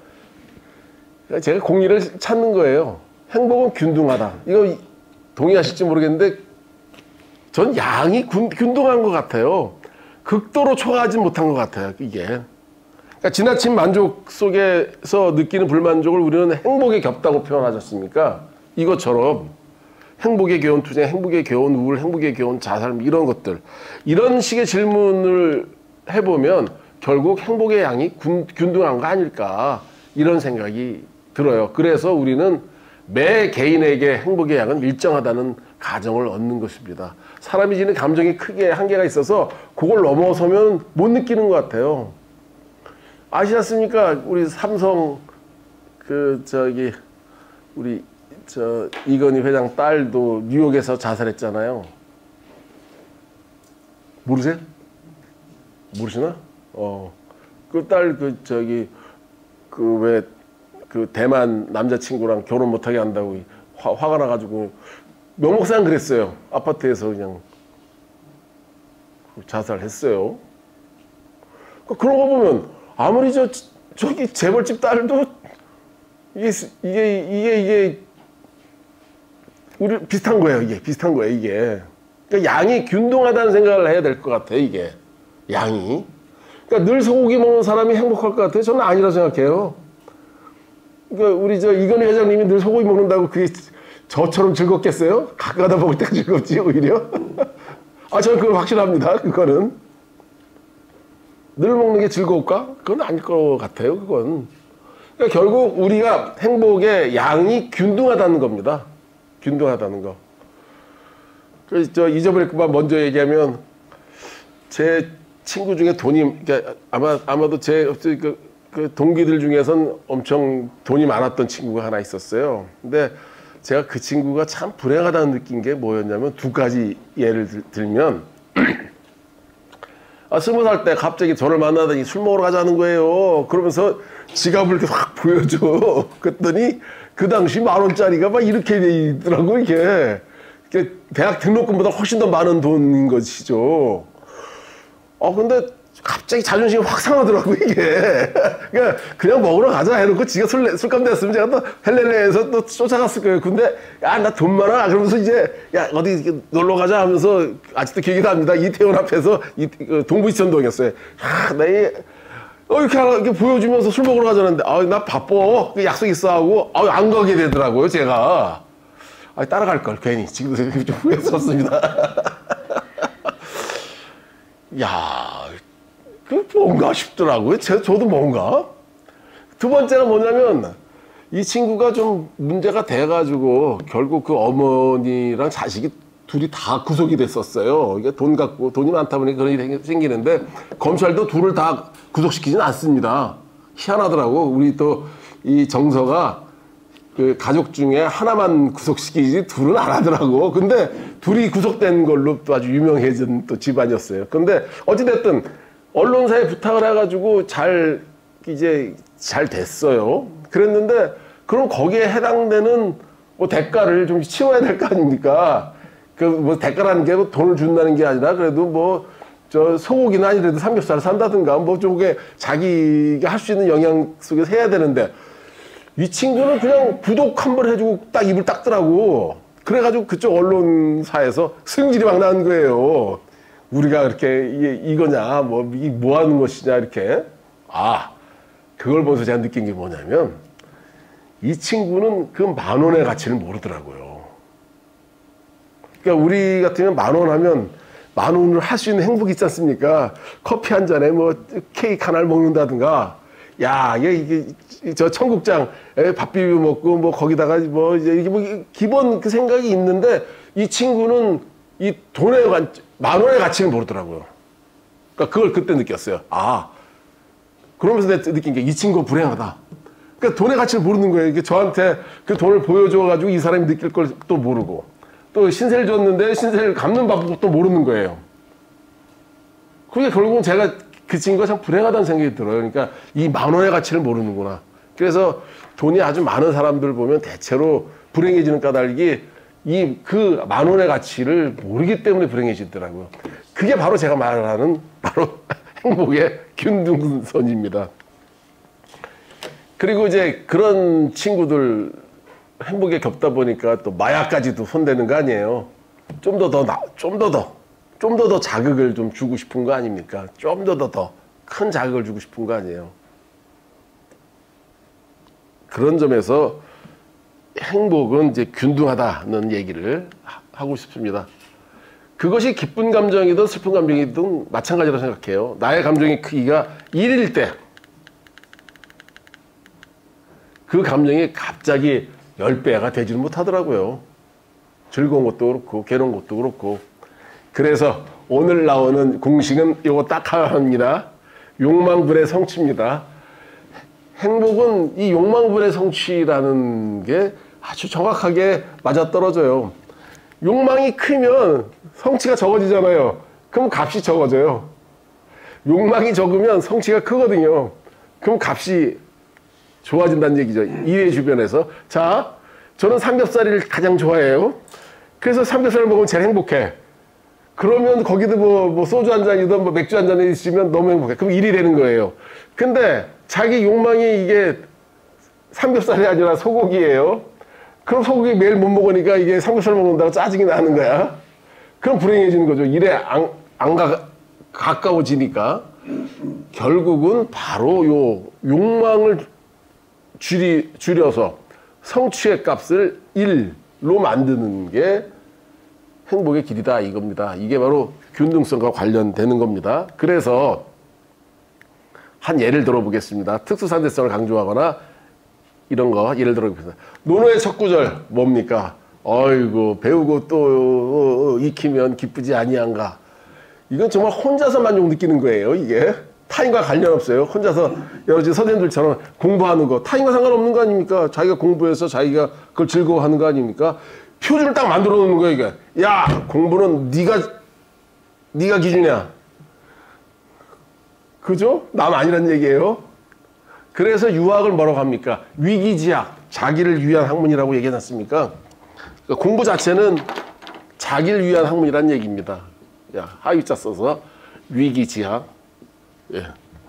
제가 공리를 찾는 거예요. 행복은 균등하다. 이거 동의하실지 모르겠는데 전 양이 균등한 것 같아요. 극도로 초과하지 못한 것 같아요. 이게. 그러니까 지나친 만족 속에서 느끼는 불만족을 우리는 행복에 겹다고 표현하셨습니까? 이것처럼 행복에 겨운 투쟁, 행복에 겨운 우울, 행복에 겨운 자살 이런 것들. 이런 식의 질문을 해보면 결국 행복의 양이 균등한 거 아닐까 이런 생각이 들어요. 그래서 우리는 매 개인에게 행복의 양은 일정하다는 가정을 얻는 것입니다. 사람이 지닌 감정이 크게 한계가 있어서 그걸 넘어서면 못 느끼는 것 같아요. 아시지 않습니까? 우리 삼성 우리 이건희 회장 딸도 뉴욕에서 자살했잖아요. 모르세요? 모르시나? 그 딸 대만 남자친구랑 결혼 못하게 한다고 화가 나가지고 명목상 그랬어요. 아파트에서 그냥 자살했어요. 그런 거 보면 아무리 저기 재벌집 딸도 이게 우리 비슷한 거예요. 이게 비슷한 거예요. 이게 그러니까 양이 균등하다는 생각을 해야 될 것 같아요. 이게 양이. 그러니까 늘 소고기 먹는 사람이 행복할 것 같아요. 저는 아니라 생각해요. 그러니까 우리 이건희 회장님이 늘 소고기 먹는다고 그게 저처럼 즐겁겠어요? 가까다 먹을 때 즐겁지 오히려. 저는 그건 확실합니다. 그거는 늘 먹는 게 즐거울까? 그건 아닐 것 같아요. 그건. 그러니까 결국 우리가 행복의 양이 균등하다는 겁니다. 균등하다는 거. 그래서 잊어버릴까봐 먼저 얘기하면 제 친구 중에 돈이 그러니까 아마도 제 그 동기들 중에선 엄청 돈이 많았던 친구가 하나 있었어요. 근데 제가 그 친구가 참 불행하다는 느낀 게 뭐였냐면 두 가지 예를 들면 20살 때 갑자기 저를 만나더니 술 먹으러 가자는 거예요. 그러면서 지갑을 이렇게 확 보여줘. 그랬더니 그 당시 10,000원짜리가 막 이렇게 돼 있더라고 이게. 대학 등록금보다 훨씬 더 많은 돈인 것이죠. 근데 갑자기 자존심이 확 상하더라고 이게. 그냥 먹으러 가자 해놓고 지가 술값 냈으면 제가 또 헬렐레에서 또 쫓아갔을 거예요. 근데 야 나 돈 많아 그러면서 이제 야 어디 놀러 가자 하면서 아직도 기억이 납니다. 이태원 앞에서 동부시천동이었어요. 나 이렇게 보여주면서 술 먹으러 가자는데 나 바빠 약속 있어 하고 안 가게 되더라고요 제가. 따라갈 걸 괜히 지금도 좀 후회스럽습니다. 야, 그 뭔가 싶더라고요. 저도 뭔가. 두 번째가 뭐냐면 이 친구가 좀 문제가 돼가지고 결국 그 어머니랑 자식이 둘이 다 구속이 됐었어요. 이게 돈 갖고 돈이 많다 보니 그런 일이 생기는데 검찰도 둘을 다 구속시키지는 않습니다. 희한하더라고. 우리 또 이 정서가 그 가족 중에 하나만 구속시키지 둘은 안 하더라고. 근데 둘이 구속된 걸로 또 아주 유명해진 또 집안이었어요. 근데 어찌됐든 언론사에 부탁을 해가지고 이제 잘 됐어요. 그랬는데 그럼 거기에 해당되는 뭐 대가를 좀 치워야 될 거 아닙니까? 그 뭐 대가라는 게 돈을 준다는 게 아니라 그래도 뭐 저 소고기나 아니래도 삼겹살을 산다든가 뭐 저게 자기가 할 수 있는 영향 속에서 해야 되는데 이 친구는 그냥 구독 한 번 해주고 딱 입을 닦더라고. 그래가지고 그쪽 언론사에서 승질이 막 나는 거예요. 우리가 그렇게 이거냐 뭐 하는 것이냐 이렇게. 그걸 보면서 제가 느낀 게 뭐냐면 이 친구는 그 10,000원의 가치를 모르더라고요. 그러니까 우리 같으면 10,000원 하면 10,000원을 할 수 있는 행복이 있지 않습니까? 커피 한 잔에 뭐 케이크 하나를 먹는다든가, 야, 이게 저 청국장 밥 비벼 먹고 뭐 거기다가 뭐 이제 이게 뭐 기본 그 생각이 있는데 이 친구는 이 돈의 10,000원의 가치를 모르더라고요. 그러니까 그걸 그때 느꼈어요. 그러면서 내가 느낀 게 이 친구가 불행하다. 그러니까 돈의 가치를 모르는 거예요. 이게 저한테 그 돈을 보여줘가지고 이 사람이 느낄 걸 또 모르고, 또 신세를 줬는데 신세를 갚는 방법도 모르는 거예요. 그게 결국은 제가 그 친구가 참 불행하다는 생각이 들어요. 그러니까 이 10,000원의 가치를 모르는구나. 그래서 돈이 아주 많은 사람들 보면 대체로 불행해지는 까닭이 그 10,000원의 가치를 모르기 때문에 불행해지더라고요. 그게 바로 제가 말하는 바로 행복의 균등선입니다. 그리고 이제 그런 친구들 행복에 겹다 보니까 또 마약까지도 손대는 거 아니에요. 좀 더 더 자극을 좀 주고 싶은 거 아닙니까? 좀 더 큰 자극을 주고 싶은 거 아니에요. 그런 점에서 행복은 이제 균등하다는 얘기를 하고 싶습니다. 그것이 기쁜 감정이든 슬픈 감정이든 마찬가지라고 생각해요. 나의 감정의 크기가 1일 때 그 감정이 갑자기 10배가 되지는 못하더라고요. 즐거운 것도 그렇고 괴로운 것도 그렇고. 그래서 오늘 나오는 공식은 이거 딱 하나입니다. 욕망분의 성취입니다. 행복은 이 욕망분의 성취라는 게 아주 정확하게 맞아떨어져요. 욕망이 크면 성취가 적어지잖아요. 그럼 값이 적어져요. 욕망이 적으면 성취가 크거든요. 그럼 값이 좋아진다는 얘기죠. 이해 주변에서. 자, 저는 삼겹살을 가장 좋아해요. 그래서 삼겹살을 먹으면 제일 행복해. 그러면 거기도 뭐 소주 한 잔이든 뭐 맥주 한 잔이 있으면 너무 행복해. 그럼 일이 되는 거예요. 근데 자기 욕망이 이게 삼겹살이 아니라 소고기예요. 그럼 소고기 매일 못 먹으니까 이게 삼겹살 먹는다고 짜증이 나는 거야. 그럼 불행해지는 거죠. 일에 가까워지니까. 결국은 바로 요 욕망을 줄여서 성취의 값을 1로 만드는 게 행복의 길이다 이겁니다. 이게 바로 균등성과 관련되는 겁니다. 그래서 한 예를 들어보겠습니다. 특수상대성을 강조하거나 이런 거 예를 들어보겠습니다. 논어의 첫 구절 뭡니까? 어이구 배우고 또 익히면 기쁘지 아니한가. 이건 정말 혼자서 만족 느끼는 거예요. 이게 타인과 관련 없어요. 혼자서 여러 선생님들처럼 공부하는 거 타인과 상관없는 거 아닙니까? 자기가 공부해서 자기가 그걸 즐거워하는 거 아닙니까? 표준을 딱 만들어 놓는 거예요. 이게. 야 공부는 네가 기준이야. 그죠? 남 아니란 얘기예요. 그래서 유학을 뭐라고 합니까? 위기지학, 자기를 위한 학문이라고 얘기해 놨습니까? 그러니까 공부 자체는 자기를 위한 학문이란 얘기입니다. 야, 하유자 써서 위기지학. 예.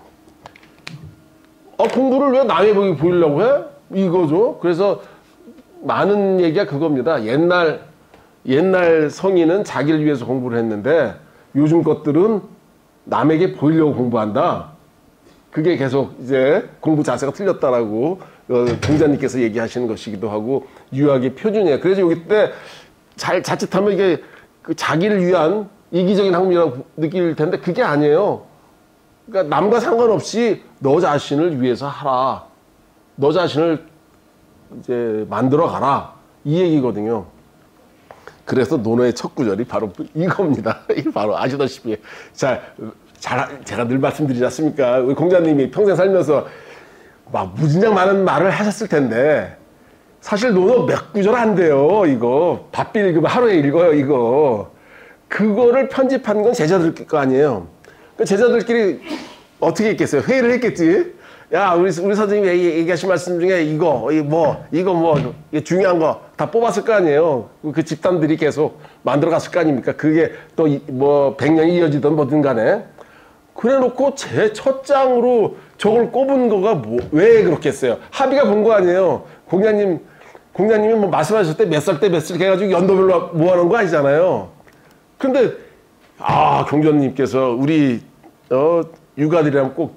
공부를 왜 남의 보기 보이려고 해? 이거죠. 그래서 많은 얘기가 그겁니다. 옛날 성인은 자기를 위해서 공부를 했는데 요즘 것들은 남에게 보이려고 공부한다. 그게 계속 이제 공부 자세가 틀렸다라고 공자님께서 얘기하시는 것이기도 하고 유학의 표준이에요. 그래서 여기 때 자칫하면 이게 그 자기를 위한 이기적인 학문이라고 느낄 텐데 그게 아니에요. 그러니까 남과 상관없이 너 자신을 위해서 하라. 너 자신을 이제 만들어 가라. 이 얘기거든요. 그래서 논어의 첫 구절이 바로 이겁니다. 이게 바로 아시다시피. 자, 제가 늘 말씀드리지 않습니까? 우리 공자님이 평생 살면서 막 무진장 많은 말을 하셨을 텐데, 사실 논어 몇 구절 안 돼요, 이거. 바삐 읽으면 하루에 읽어요, 이거. 그거를 편집한 건 제자들 거 아니에요. 그 제자들끼리 어떻게 했겠어요? 회의를 했겠지? 야, 우리 선생님이 얘기하신 말씀 중에 이거 이게 중요한 거 다 뽑았을 거 아니에요. 그 집단들이 계속 만들어 갔을 거 아닙니까? 그게 또 뭐 100년이 이어지든 뭐든 간에. 그래 놓고 제 첫 장으로 저걸 꼽은 거가 왜 그렇게 했어요? 합의가 본 거 아니에요. 공자님이 뭐 말씀하셨을 때 몇 살 때 몇 살 해가지고 연도별로 모아놓은 거 아니잖아요. 근데, 경전님께서 우리, 육아들이랑 꼭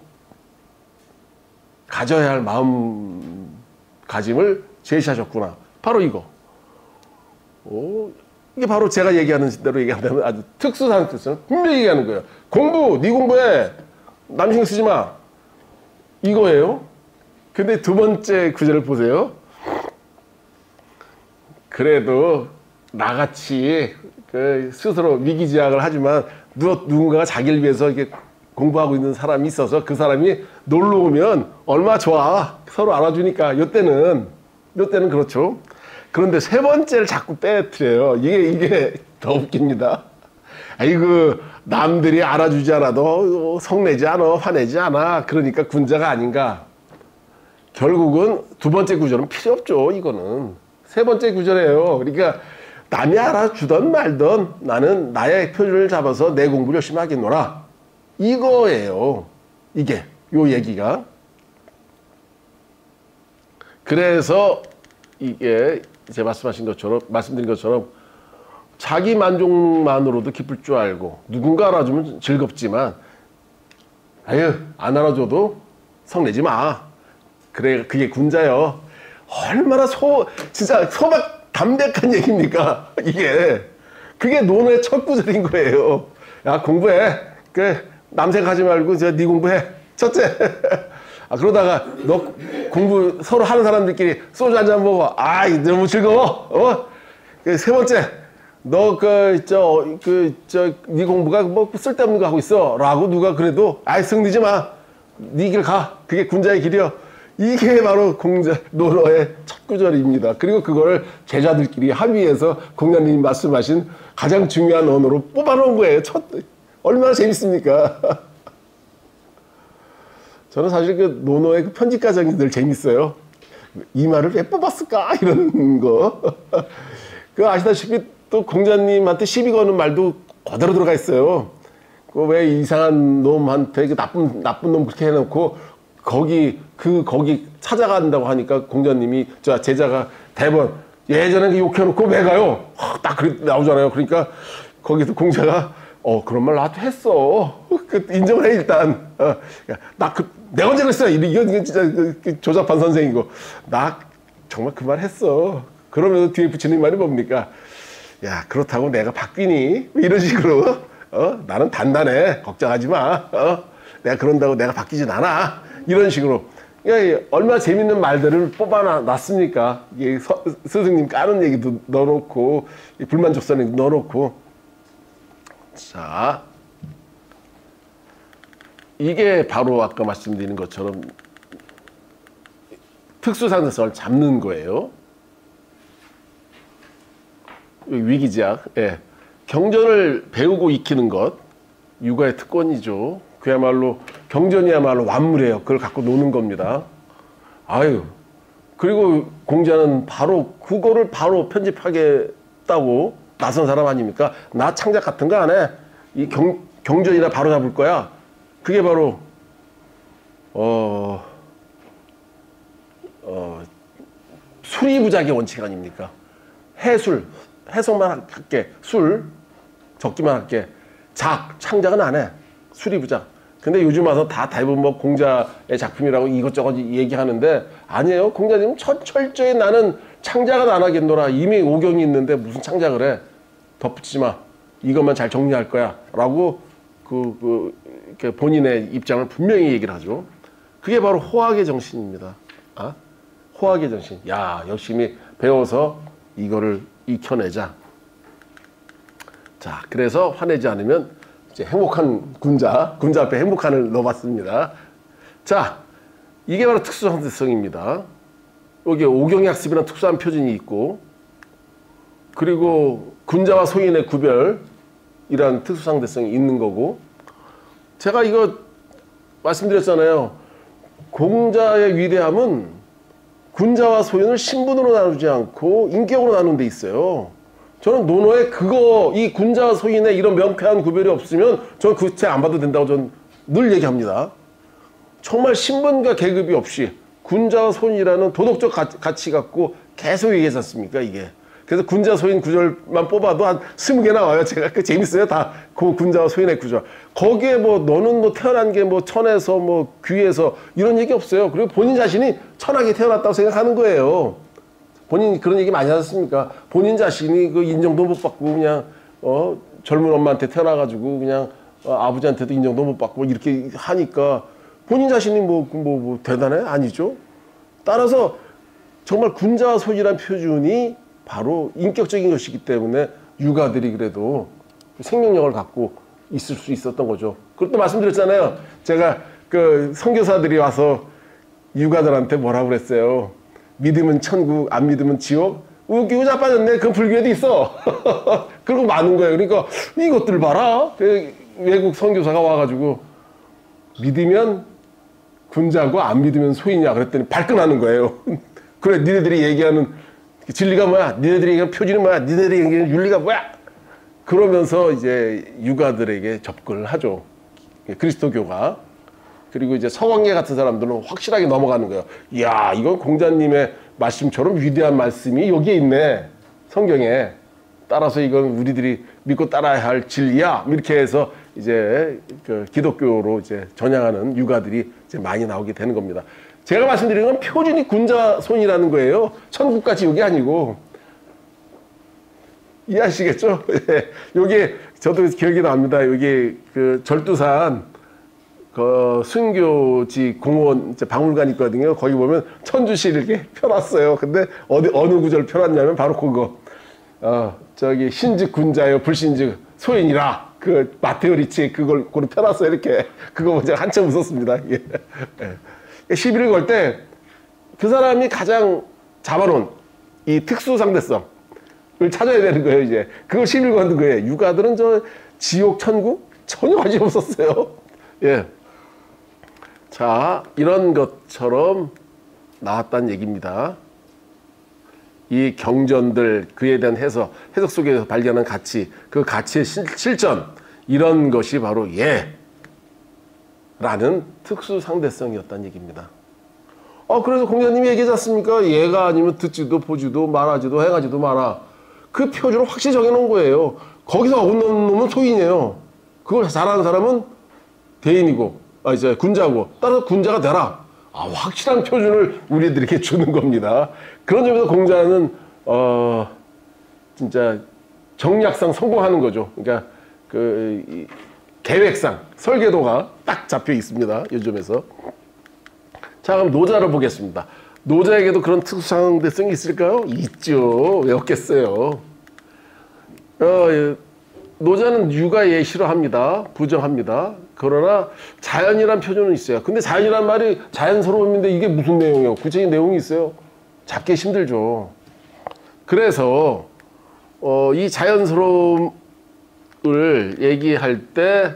가져야 할 마음가짐을 제시하셨구나. 바로 이거. 이게 바로 제가 얘기하는 대로 얘기한다면 아주 특수한 뜻은 분명히 얘기하는 거예요. 네 공부해. 남 신경 쓰지 마. 이거예요. 근데 두 번째 구절을 보세요. 그래도 나같이 스스로 위기지약을 하지만 누군가가 자기를 위해서 이렇게 공부하고 있는 사람이 있어서 그 사람이 놀러 오면 얼마나 좋아. 서로 알아주니까. 요때는 그렇죠. 그런데 세 번째를 자꾸 빼뜨려요. 이게 더 웃깁니다. 아이고, 남들이 알아주지 않아도 성내지 않아, 화내지 않아. 그러니까 군자가 아닌가. 결국은 두 번째 구절은 필요 없죠, 이거는. 세 번째 구절이에요. 그러니까 남이 알아주던 말던 나는 나의 표준을 잡아서 내 공부를 열심히 하겠노라. 이거예요. 요 얘기가. 그래서 이게 제가 말씀드린 것처럼 자기 만족만으로도 기쁠 줄 알고 누군가 알아주면 즐겁지만 안 알아줘도 성내지 마. 그래, 그게 군자요. 얼마나 진짜 소박 담백한 얘기입니까? 그게 논어의 첫 구절인 거예요. 야, 공부해. 남색하지 말고 네 공부해. 첫째. 그러다가 너 공부 서로 하는 사람들끼리 소주 한잔 먹어. 너무 즐거워. 세 번째, 너 네 공부가 뭐 쓸데없는 거 하고 있어. 라고 누가 그래도 승내지 마. 네 길 가. 그게 군자의 길이여. 이게 바로 논어의 첫 구절입니다. 그리고 그걸 제자들끼리 합의해서 공자님이 말씀하신 가장 중요한 언어로 뽑아놓은 거예요. 얼마나 재밌습니까? 저는 사실 그 논어의 그 편집 과정이 늘 재밌어요. 이 말을 왜 뽑았을까? 이런 거. 아시다시피 또 공자님한테 시비 거는 말도 그대로 들어가 있어요. 왜 이상한 놈한테 나쁜 놈 그렇게 해놓고 거기 찾아간다고 하니까 공자님이 제자가 대번 예전에 욕해놓고 왜 가요? 딱 그렇게 나오잖아요. 그러니까 거기서 공자가 그런 말 나도 했어. 인정을 해 일단. 내가 언제 그랬어? 이건 진짜 조잡한 선생이고 나 정말 그 말 했어. 그러면서 뒤에 붙이는 말이 뭡니까? 야, 그렇다고 내가 바뀌니? 이런 식으로. 나는 단단해. 걱정하지 마. 내가 그런다고 내가 바뀌진 않아. 이런 식으로. 얼마나 재밌는 말들을 뽑아놨습니까? 스승님 까는 얘기도 넣어놓고, 불만족선에도 넣어놓고. 자, 이게 바로 아까 말씀드린 것처럼 특수상대성을 잡는 거예요. 위기지약. 경전을 배우고 익히는 것, 육아의 특권이죠. 그야말로 경전이야말로 완물이에요. 그걸 갖고 노는 겁니다. 그리고 공자는 그거를 바로 편집하겠다고 나선 사람 아닙니까? 나 창작 같은 거 안 해. 이 경전이나 바로 잡을 거야. 그게 바로 수리부작의 원칙 아닙니까? 해석만 할게. 적기만 할게. 창작은 안 해. 수리부작. 근데 요즘 와서 대부분 뭐 공자의 작품이라고 이것저것 얘기하는데 아니에요. 공자님은 철저히 나는 창작은 안 하겠노라. 이미 오경이 있는데 무슨 창작을 해. 덧붙이지 마. 이것만 잘 정리할 거야. 라고 이렇게 본인의 입장을 분명히 얘기를 하죠. 그게 바로 호학의 정신입니다. 호학의 정신. 야, 열심히 배워서 이거를 익혀내자. 자, 그래서 화내지 않으면 이제 행복한 군자 앞에 행복한을 넣어봤습니다. 자, 이게 바로 특수상대성입니다. 여기 오경약습이라는 특수한 표준이 있고, 그리고 군자와 소인의 구별이라는 특수상대성이 있는 거고, 제가 이거 말씀드렸잖아요. 공자의 위대함은 군자와 소인을 신분으로 나누지 않고 인격으로 나누는 데 있어요. 저는 논어에 이 군자와 소인의 이런 명쾌한 구별이 없으면 저는 그 책 안 봐도 된다고 저는 늘 얘기합니다. 정말 신분과 계급이 없이 군자와 소인이라는 도덕적 가치 갖고 계속 얘기하지 않습니까, 이게. 그래서 군자, 소인 구절만 뽑아도 한 20개 나와요. 제가 그 재밌어요. 다 그 군자와 소인의 구절. 거기에 뭐 너는 뭐 태어난 게 뭐 천에서 뭐 귀에서 이런 얘기 없어요. 그리고 본인 자신이 천하게 태어났다고 생각하는 거예요. 본인 그런 얘기 많이 하셨습니까? 본인 자신이 그 인정도 못 받고 그냥 젊은 엄마한테 태어나가지고 그냥 아버지한테도 인정도 못 받고 이렇게 하니까 본인 자신이 뭐 대단해? 아니죠. 따라서 정말 군자와 소인이라는 표준이 바로 인격적인 것이기 때문에 육아들이 그래도 생명력을 갖고 있을 수 있었던 거죠. 그것도 말씀드렸잖아요. 제가 그 선교사들이 와서 육아들한테 뭐라고 그랬어요. 믿으면 천국, 안 믿으면 지옥. 웃기고 자빠졌네. 그건 불교에도 있어. 그리고 많은 거예요. 그러니까 이것들 봐라. 외국 선교사가 와가지고 믿으면 군자고 안 믿으면 소이냐 그랬더니 발끈하는 거예요. 그래, 니네들이 얘기하는 진리가 뭐야? 니네들이 얘기하는 표준이 뭐야? 니네들이 얘기하는 윤리가 뭐야? 그러면서 이제 육아들에게 접근을 하죠. 그리스도교가. 그리고 이제 서광예 같은 사람들은 확실하게 넘어가는 거예요. 이야, 이건 공자님의 말씀처럼 위대한 말씀이 여기에 있네. 성경에. 따라서 이건 우리들이 믿고 따라야 할 진리야. 이렇게 해서 이제 그 기독교로 이제 전향하는 육아들이 이제 많이 나오게 되는 겁니다. 제가 말씀드리는 건 표준이 군자 손이라는 거예요. 천국까지 여기 아니고. 이해하시겠죠? 여기 저도 기억이 납니다. 여기 그 절두산 그 순교지 공원 이제 박물관 있거든요. 거기 보면 천주시를 이렇게 펴놨어요. 근데 어느 구절 펴놨냐면 바로 그거. 저기 신즉 군자요 불신즉 소인이라 그 마테오 리치 그걸 펴놨어요. 이렇게 그거 제가 한참 웃었습니다. 시비를 걸 때 그 사람이 가장 잡아놓은 이 특수 상대성을 찾아야 되는 거예요. 이제 그걸 시비를 거는 거예요. 육아들은 저 지옥 천국 전혀 관심 없었어요. 예. 자, 이런 것처럼 나왔다는 얘기입니다. 이 경전들, 그에 대한 해석 속에서 발견한 가치, 그 가치의 실전, 이런 것이 바로 예라는 특수 상대성이었다는 얘기입니다. 그래서 공자님이 얘기하지 않습니까? 예가 아니면 듣지도 보지도 말하지도 행하지도 마라. 그 표준을 확실히 정해놓은 거예요. 거기서 어긋나는 놈은 소인이에요. 그걸 잘하는 사람은 대인이고, 이제 군자고, 따라서 군자가 되라. 확실한 표준을 우리들에게 주는 겁니다. 그런 점에서 공자는 진짜 정략상 성공하는 거죠. 그러니까 그 계획상 설계도가 딱 잡혀 있습니다. 요즘에서. 자, 그럼 노자를 보겠습니다. 노자에게도 그런 특수상대성이 있을까요? 있죠. 왜 없겠어요. 노자는 육아에 싫어합니다. 부정합니다. 그러나 자연이란 표준은 있어요. 근데 자연이란 말이 자연스러움인데 이게 무슨 내용이에요? 구체적인 내용이 있어요? 잡기 힘들죠. 그래서 이 자연스러움을 얘기할 때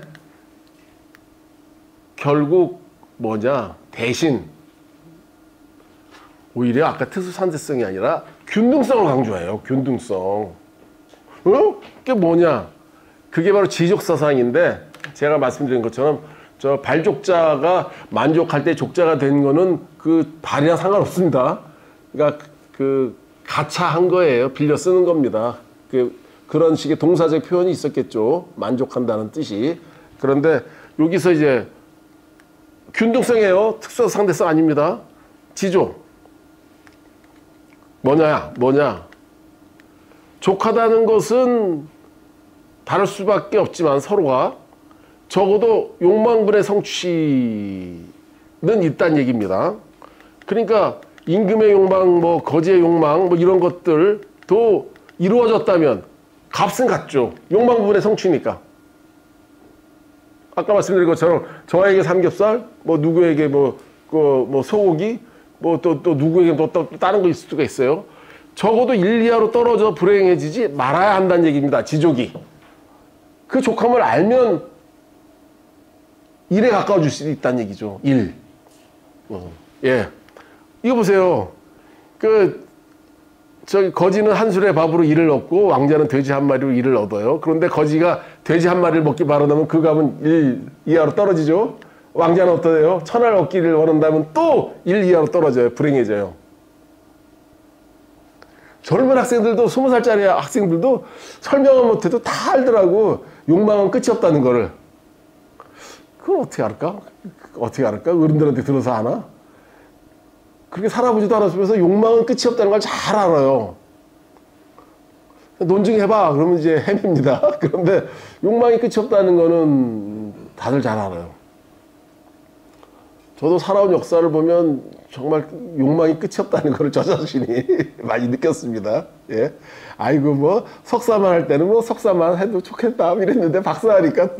결국 뭐냐? 대신 오히려 아까 특수상대성이 아니라 균등성을 강조해요. 균등성. 그게 뭐냐? 그게 바로 지족사상인데 제가 말씀드린 것처럼 저 발족자가 만족할 때 족자가 된 거는 그 발이랑 상관없습니다. 그러니까 그 가차한 거예요. 빌려 쓰는 겁니다. 그런 식의 동사적 표현이 있었겠죠. 만족한다는 뜻이. 그런데 여기서 이제 균등성이에요. 특수상대성 아닙니다. 지족. 뭐냐? 족하다는 것은 다를 수밖에 없지만 서로가 적어도 욕망분의 성취는 있다는 얘기입니다. 그러니까 임금의 욕망, 뭐 거지의 욕망, 뭐 이런 것들도 이루어졌다면 값은 같죠. 욕망 부분의 성취니까. 아까 말씀드린 것처럼 저에게 삼겹살, 뭐 누구에게 뭐 소고기, 뭐 또 누구에게 또 다른 거 있을 수가 있어요. 적어도 1, 2하로 떨어져 불행해지지 말아야 한다는 얘기입니다. 지족이. 그 족함을 알면 1에 가까워질 수 있다는 얘기죠. 1. 예. 이거 보세요. 저기 거지는 한 술의 밥으로 이를 얻고 왕자는 돼지 한 마리로 이를 얻어요. 그런데 거지가 돼지 한 마리를 먹기 바라면 그 값은 1 이하로 떨어지죠. 왕자는 어떠해요? 천하를 얻기를 원한다면 또 1 이하로 떨어져요. 불행해져요. 젊은 학생들도 20살짜리 학생들도 설명을 못해도 다 알더라고. 욕망은 끝이 없다는 거를. 그걸 어떻게 알까? 어떻게 알까? 어른들한테 들어서 아나? 그렇게 살아보지도 않았으면서 욕망은 끝이 없다는 걸 잘 알아요. 논증해봐. 그러면 이제 헤맵니다. 그런데 욕망이 끝이 없다는 거는 다들 잘 알아요. 저도 살아온 역사를 보면 정말 욕망이 끝이 없다는 걸 저 자신이 많이 느꼈습니다. 예. 아이고, 뭐, 석사만 할 때는 뭐, 석사만 해도 좋겠다. 이랬는데, 박사하니까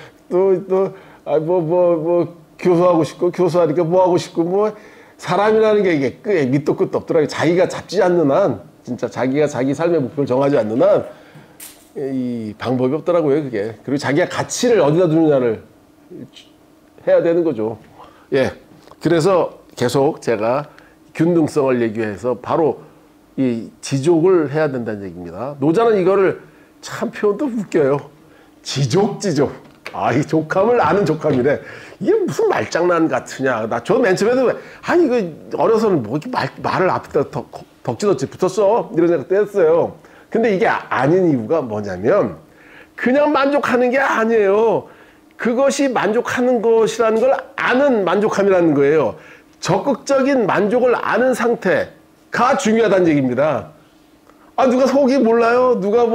교수하고 싶고, 교수하니까 뭐 하고 싶고, 뭐, 사람이라는 게 이게 밑도 끝도 없더라고요. 자기가 잡지 않는 한, 진짜 자기가 자기 삶의 목표를 정하지 않는 한, 이 방법이 없더라고요, 그게. 그리고 자기가 가치를 어디다 두느냐를 해야 되는 거죠. 예. 그래서 계속 제가 균등성을 얘기해서 바로 이 지족을 해야 된다는 얘기입니다. 노자는 이거를 참 표현도 웃겨요. 지족. 이 족함을 아는 족함이래. 이게 무슨 말장난 같으냐. 저 맨 처음에도, 이거 어려서는 뭐 이렇게 말을 앞에다 덕지덕지 붙었어. 이런 생각도 했어요. 근데 이게 아닌 이유가 뭐냐면, 그냥 만족하는 게 아니에요. 그것이 만족하는 것이라는 걸 아는 만족함이라는 거예요. 적극적인 만족을 아는 상태가 중요하다는 얘기입니다. 누가 소고기 몰라요? 누가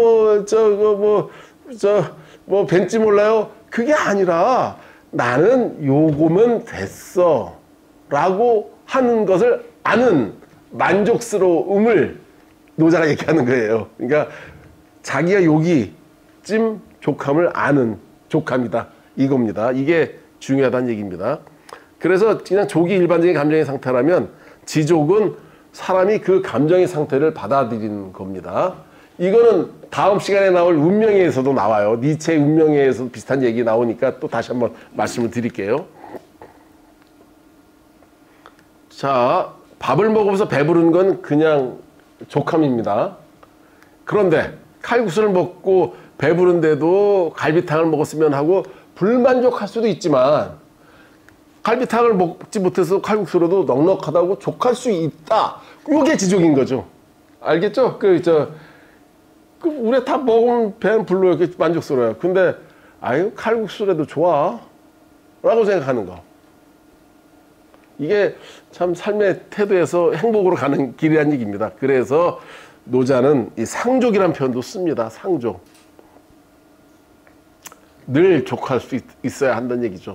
벤치 몰라요? 그게 아니라 나는 요거면 됐어 라고 하는 것을 아는 만족스러움을 노자가 얘기하는 거예요. 그러니까 자기가 여기쯤 족함을 아는 족함이다. 이겁니다. 이게 중요하다는 얘기입니다. 그래서 그냥 족이 일반적인 감정의 상태라면 지족은 사람이 그 감정의 상태를 받아들이는 겁니다. 이거는 다음 시간에 나올 운명에서도 나와요. 니체의 운명에서도 비슷한 얘기 나오니까 또 다시 한번 말씀을 드릴게요. 자, 밥을 먹으면서 배부른 건 그냥 족함입니다. 그런데 칼국수를 먹고 배부른데도 갈비탕을 먹었으면 하고 불만족할 수도 있지만 갈비탕을 먹지 못해서 칼국수로도 넉넉하다고 족할 수 있다. 이게 지족인 거죠. 알겠죠? 우리 다 먹으면 배는 불러 이렇게 만족스러워요. 근데 칼국수라도 좋아 라고 생각하는 거. 이게 참 삶의 태도에서 행복으로 가는 길이란 얘기입니다. 그래서 노자는 이 상족이라는 표현도 씁니다. 상족. 늘 족할 수 있어야 한다는 얘기죠.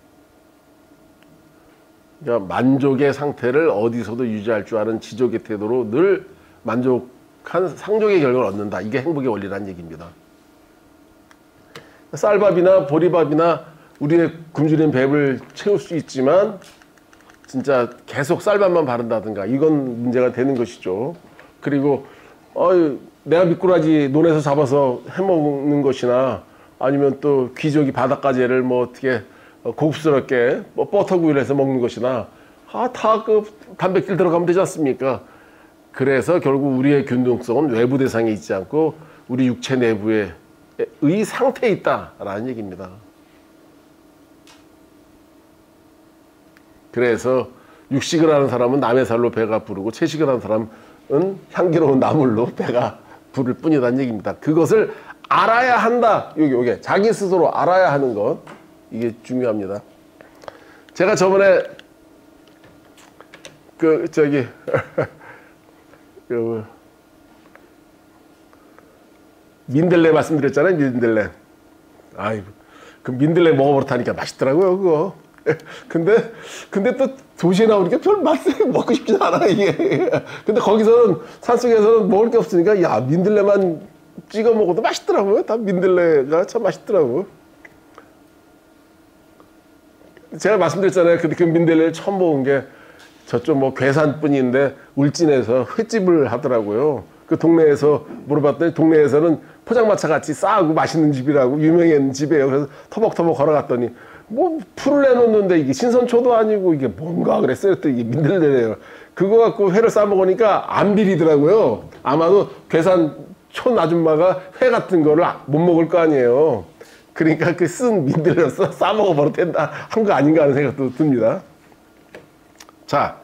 그러니까 만족의 상태를 어디서도 유지할 줄 아는 지족의 태도로 늘 만족한 상족의 결과를 얻는다. 이게 행복의 원리라는 얘기입니다. 쌀밥이나 보리밥이나 우리의 굶주린 배를 채울 수 있지만 진짜 계속 쌀밥만 바른다든가 이건 문제가 되는 것이죠. 그리고 내가 미꾸라지 논에서 잡아서 해먹는 것이나 아니면 또 귀족이 바닷가재를 뭐 어떻게 고급스럽게 버터구이를 해서 먹는 것이나 다 그 단백질 들어가면 되지 않습니까? 그래서 결국 우리의 균등성은 외부 대상에 있지 않고 우리 육체 내부의 상태에 있다라는 얘기입니다. 그래서 육식을 하는 사람은 남의 살로 배가 부르고 채식을 하는 사람은 향기로운 나물로 배가 부를 뿐이라는 얘기입니다. 그것을 알아야 한다. 요게 자기 스스로 알아야 하는 것. 이게 중요합니다. 제가 저번에 민들레 말씀드렸잖아요. 민들레. 그 민들레 먹어버렸다니까 맛있더라고요, 그거. 근데 또 도시에 나오니까 별 맛이 먹고 싶지 않아, 이게. 근데 거기서는, 산속에서는 먹을 게 없으니까, 민들레만 찍어 먹어도 맛있더라고요. 다 민들레가 참 맛있더라고. 제가 말씀드렸잖아요. 그 민들레를 처음 먹은 게 저쪽 뭐 괴산뿐인데 울진에서 횟집을 하더라고요. 그 동네에서 물어봤더니 동네에서는 포장마차 같이 싸고 맛있는 집이라고 유명한 집이에요. 그래서 터벅터벅 걸어갔더니 뭐 풀을 내놓는데 이게 신선초도 아니고 이게 뭔가 그랬어요. 그랬더니 이게 민들레래요. 그거 갖고 회를 싸 먹으니까 안 비리더라고요. 아마도 괴산촌 아줌마가 회 같은 거를 못 먹을 거 아니에요. 그러니까 그 쓴 민들레를 싸 먹어버려 된다 한 거 아닌가 하는 생각도 듭니다. 자,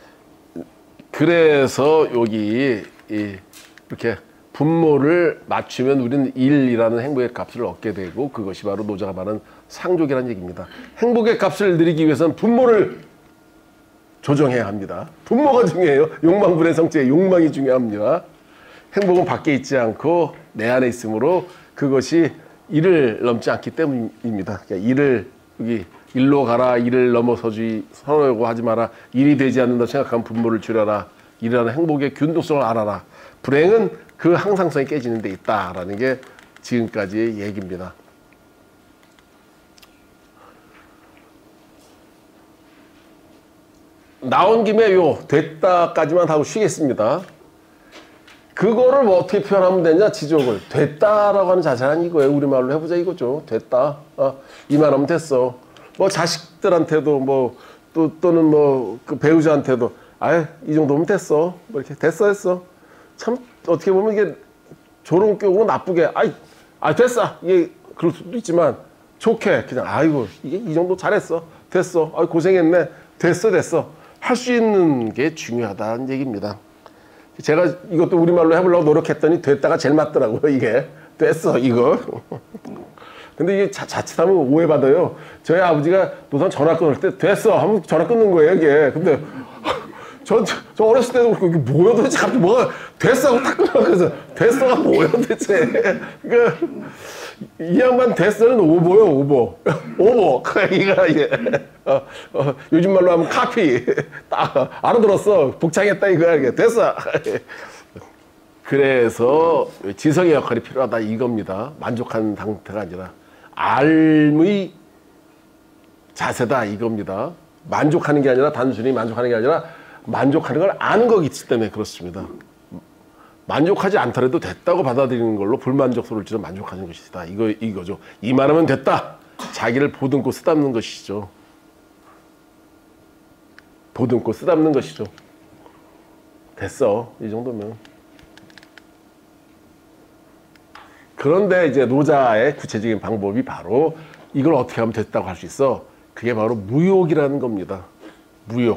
그래서 여기 이렇게 분모를 맞추면 우리는 1이라는 행복의 값을 얻게 되고 그것이 바로 노자가 말하는 상족이라는 얘기입니다. 행복의 값을 누리기 위해서는 분모를 조정해야 합니다. 분모가 중요해요. 욕망분의 성체의 욕망이 중요합니다. 행복은 밖에 있지 않고 내 안에 있으므로 그것이 1을 넘지 않기 때문입니다. 그러니까 1을 여기 1로 가라, 1을 넘어서지 서려고 하지 마라, 1이 되지 않는다 생각하면 분모를 줄여라, 1이라는 행복의 균등성을 알아라. 불행은 그 항상성이 깨지는 데 있다라는 게 지금까지의 얘기입니다. 나온 김에 요 됐다까지만 하고 쉬겠습니다. 그거를 뭐 어떻게 표현하면 되냐? 지족을 됐다라고 하는 자세는 이거예요. 우리말로 해보자 이거죠. 됐다. 이 말하면 됐어. 뭐 자식들한테도 뭐 또는 뭐 그 배우자한테도 아유 이 정도면 됐어. 뭐 이렇게 됐어. 참 어떻게 보면 이게 조롱교고 나쁘게 됐어. 이게 그럴 수도 있지만 좋게 그냥 아이고 이게 이 정도 잘했어. 됐어. 아이 고생했네. 됐어. 할 수 있는 게 중요하다는 얘기입니다. 제가 이것도 우리말로 해보려고 노력했더니 됐다가 제일 맞더라고요. 이게 됐어 이거. 근데 이게 자칫하면 오해받아요. 저희 아버지가 노선 전화 끊을 때 됐어 하면 전화 끊는 거예요 이게. 근데 저 어렸을 때도 그렇고 이게 뭐야 도대체 갑자기 뭐가 됐어 하고 딱 끊어. 그래서 됐어가 뭐야 도대체. 그러니까 이 양반 됐어는 오보요 오보. 그 얘기가 이게 요즘 말로 하면 카피. 딱 알아들었어. 복창했다 이거야 이게. 됐어. 그래서 지성의 역할이 필요하다 이겁니다. 만족하는 상태가 아니라 알의 자세다 이겁니다. 만족하는 게 아니라 단순히 만족하는 게 아니라 만족하는 걸 아는 거기 때문에 그렇습니다. 만족하지 않더라도 됐다고 받아들이는 걸로 불만족스러울 줄은 만족하는 것이다. 이거죠. 이 말하면 됐다. 자기를 보듬고 쓰담는 것이죠. 보듬고 쓰담는 것이죠. 됐어. 이 정도면. 그런데 이제 노자의 구체적인 방법이 바로 이걸 어떻게 하면 됐다고 할 수 있어? 그게 바로 무욕이라는 겁니다. 무욕.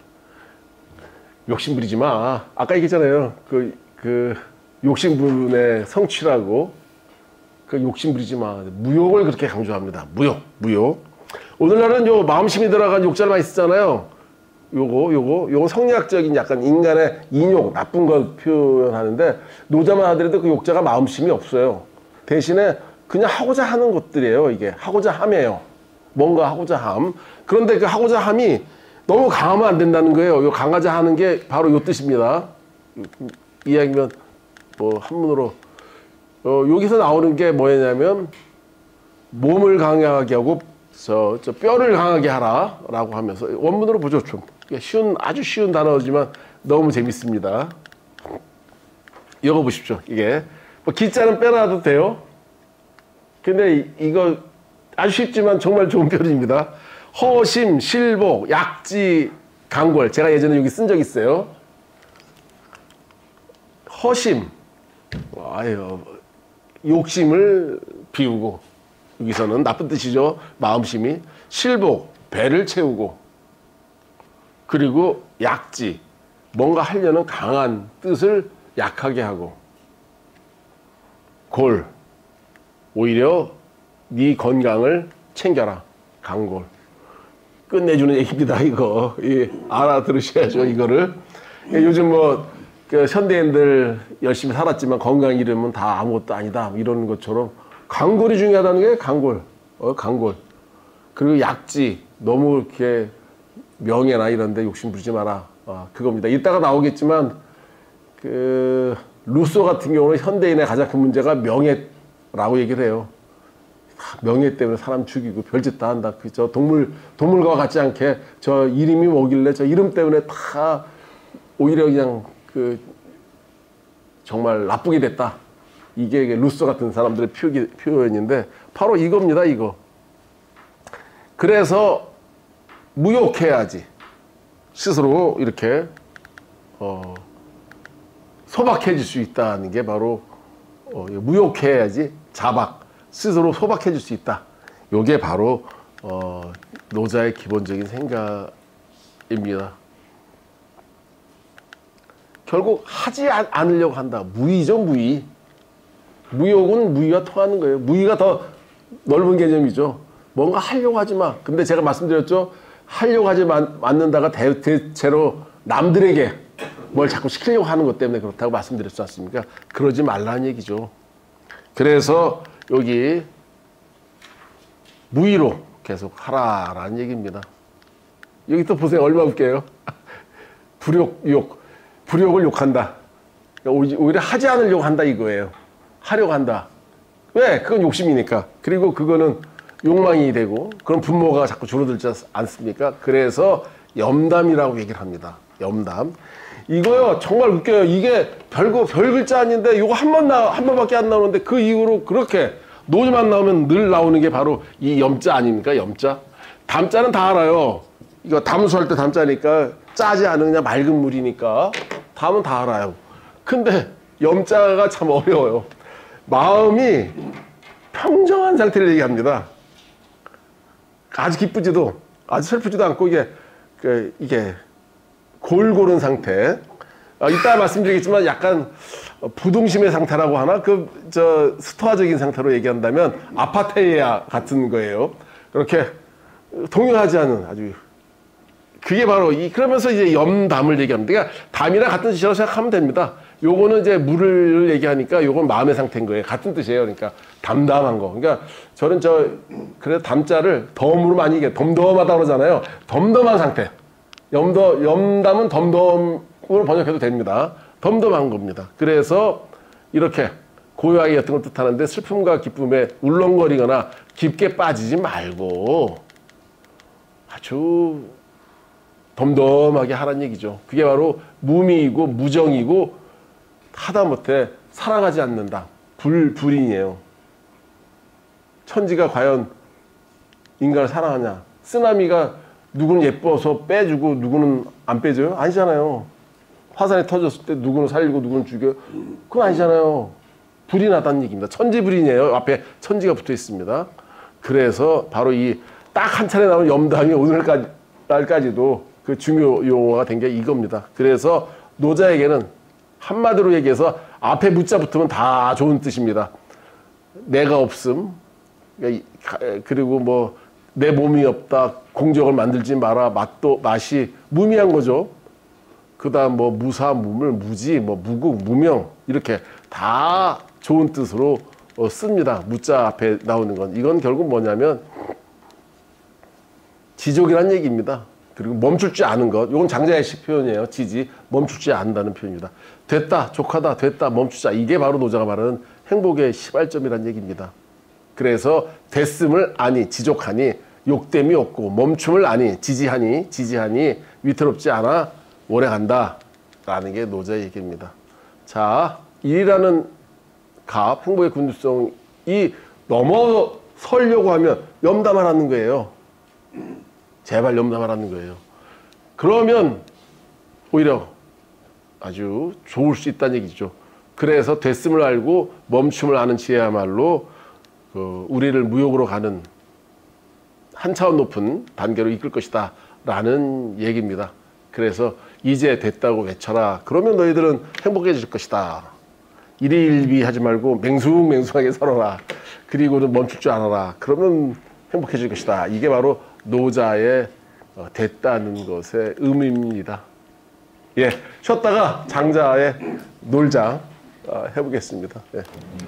욕심 부리지 마. 아까 얘기했잖아요. 그 욕심분의 성취라고. 그 욕심 부리지 마. 무욕을 그렇게 강조합니다. 무욕. 오늘날은 요 마음심이 들어간 욕자를 많이 쓰잖아요. 요거 성리학적인 약간 인간의 인욕, 나쁜 걸 표현하는데 노자만 하더라도 그 욕자가 마음심이 없어요. 대신에 그냥 하고자 하는 것들이에요. 이게 하고자 함이에요. 뭔가 하고자 함. 그런데 그 하고자 함이 너무 강하면 안 된다는 거예요. 요 강하자 하는 게 바로 요 뜻입니다. 이야기면 뭐 한문으로 여기서 나오는 게 뭐냐면 몸을 강하게 하고 저 뼈를 강하게 하라라고 하면서 원문으로 보죠. 좀 아주 쉬운 단어지만 너무 재밌습니다. 이거 보십시오. 이게 뭐 기자는 빼놔도 돼요. 근데 이거 아주 쉽지만 정말 좋은 표현입니다. 허심, 실복, 약지, 강골. 제가 예전에 여기 쓴 적 있어요. 허심, 욕심을 비우고, 여기서는 나쁜 뜻이죠. 마음심이. 실복, 배를 채우고, 그리고 약지, 뭔가 하려는 강한 뜻을 약하게 하고, 골, 오히려 네 건강을 챙겨라. 강골. 끝내주는 얘기입니다. 이거 알아들으셔야죠. 이거를. 요즘 뭐 현대인들 열심히 살았지만 건강 잃으면 다 아무것도 아니다 이러는 것처럼 강골이 중요하다는 게 강골. 그리고 약지. 너무 이렇게 명예나 이런 데 욕심 부리지 마라. 그겁니다. 이따가 나오겠지만 그 루소 같은 경우는 현대인의 가장 큰 문제가 명예라고 얘기를 해요. 명예 때문에 사람 죽이고 별짓 다 한다. 그저 동물과 같지 않게 저 이름이 뭐길래 저 이름 때문에 다 오히려 그냥 그 정말 나쁘게 됐다. 이게 루소 같은 사람들의 표현인데 바로 이겁니다. 이거. 그래서 무욕해야지. 스스로 이렇게 소박해질 수 있다는 게 바로 무욕해야지 자박. 스스로 소박해질 수 있다. 이게 바로 노자의 기본적인 생각입니다. 결국 하지 않으려고 한다. 무의죠, 무의. 무욕은 무의와 통하는 거예요. 무의가 더 넓은 개념이죠. 뭔가 하려고 하지 마. 근데 제가 말씀드렸죠. 하려고 하지 않는다가 대체로 남들에게 뭘 자꾸 시키려고 하는 것 때문에 그렇다고 말씀드렸지 않습니까? 그러지 말라는 얘기죠. 그래서 여기 무의로 계속 하라라는 얘기입니다. 여기 또 보세요. 얼마나 웃겨요. 불욕을 욕한다. 그러니까 오히려 하지 않으려고 한다 이거예요. 하려고 한다. 왜? 그건 욕심이니까. 그리고 그거는 욕망이 되고 그런 분모가 자꾸 줄어들지 않습니까? 그래서 염담이라고 얘기를 합니다. 염담. 이거요 정말 웃겨요. 이게 별 글자 아닌데 이거 한 번밖에 안 나오는데 그 이후로 그렇게 노즈만 나오면 늘 나오는 게 바로 이 염자 아닙니까? 염자. 담자는 다 알아요. 이거 담수할 때 담자니까 짜지 않은 그냥 맑은 물이니까 담은 다 알아요. 근데 염자가 참 어려워요. 마음이 평정한 상태를 얘기합니다. 아주 기쁘지도 아주 슬프지도 않고 이게 골고른 상태. 이따 말씀드리겠지만 약간 부동심의 상태라고 하나? 스토아적인 상태로 얘기한다면 아파테이아 같은 거예요. 그렇게 동요하지 않은 아주 그게 바로 그러면서 이제 염담을 얘기합니다. 그러니까 담이랑 같은 뜻이라고 생각하면 됩니다. 요거는 이제 물을 얘기하니까 요건 마음의 상태인 거예요. 같은 뜻이에요. 그러니까 담담한 거. 그러니까 저는 그래서 담자를 덤으로 많이 얘기해요. 덤덤하다 그러잖아요. 덤덤한 상태. 염담은 덤덤으로 번역해도 됩니다. 덤덤한 겁니다. 그래서 이렇게 고요하게 같은 걸 뜻하는데 슬픔과 기쁨에 울렁거리거나 깊게 빠지지 말고 아주 덤덤하게 하라는 얘기죠. 그게 바로 무미이고 무정이고 하다못해 사랑하지 않는다. 불인이에요. 천지가 과연 인간을 사랑하냐. 쓰나미가 누구는 예뻐서 빼주고 누구는 안 빼줘요? 아니잖아요. 화산이 터졌을 때 누구는 살리고 누구는 죽여요? 그건 아니잖아요. 불인하다는 얘기입니다. 천지불인이에요. 앞에 천지가 붙어 있습니다. 그래서 바로 이 딱 한 차례 나오는 염담이 오늘날까지도 그 중요 용어가 된 게 이겁니다. 그래서 노자에게는 한마디로 얘기해서 앞에 무자 붙으면 다 좋은 뜻입니다. 내가 없음, 그리고 뭐 내 몸이 없다, 공적을 만들지 마라, 맛이 무미한 거죠. 그 다음 뭐 무사, 무물, 무지, 뭐 무국, 무명 이렇게 다 좋은 뜻으로 씁니다. 무자 앞에 나오는 건. 이건 결국 뭐냐면 지족이란 얘기입니다. 그리고 멈출 줄 아는 것. 이건 장자의식 표현이에요. 지지. 멈출 줄 안다는 표현입니다. 됐다. 족하다. 됐다. 멈추자. 이게 바로 노자가 말하는 행복의 시발점이란 얘기입니다. 그래서 됐음을 아니, 지족하니, 욕됨이 없고, 멈춤을 아니, 지지하니, 위태롭지 않아, 오래 간다. 라는 게 노자의 얘기입니다. 자, 일이라는 갑, 행복의 군주성이 넘어서려고 하면 염담하라는 거예요. 제발 염담하라는 거예요. 그러면 오히려 아주 좋을 수 있다는 얘기죠. 그래서 됐음을 알고 멈춤을 아는 지혜야말로 우리를 무욕으로 가는 한 차원 높은 단계로 이끌 것이다 라는 얘기입니다. 그래서 이제 됐다고 외쳐라. 그러면 너희들은 행복해질 것이다. 일희일비 하지 말고 맹숭맹숭하게 살아라. 그리고는 멈출 줄 알아라. 그러면 행복해질 것이다. 이게 바로 노자의 됐다는 것의 의미입니다. 예, 쉬었다가 장자의 놀자 해보겠습니다. 예.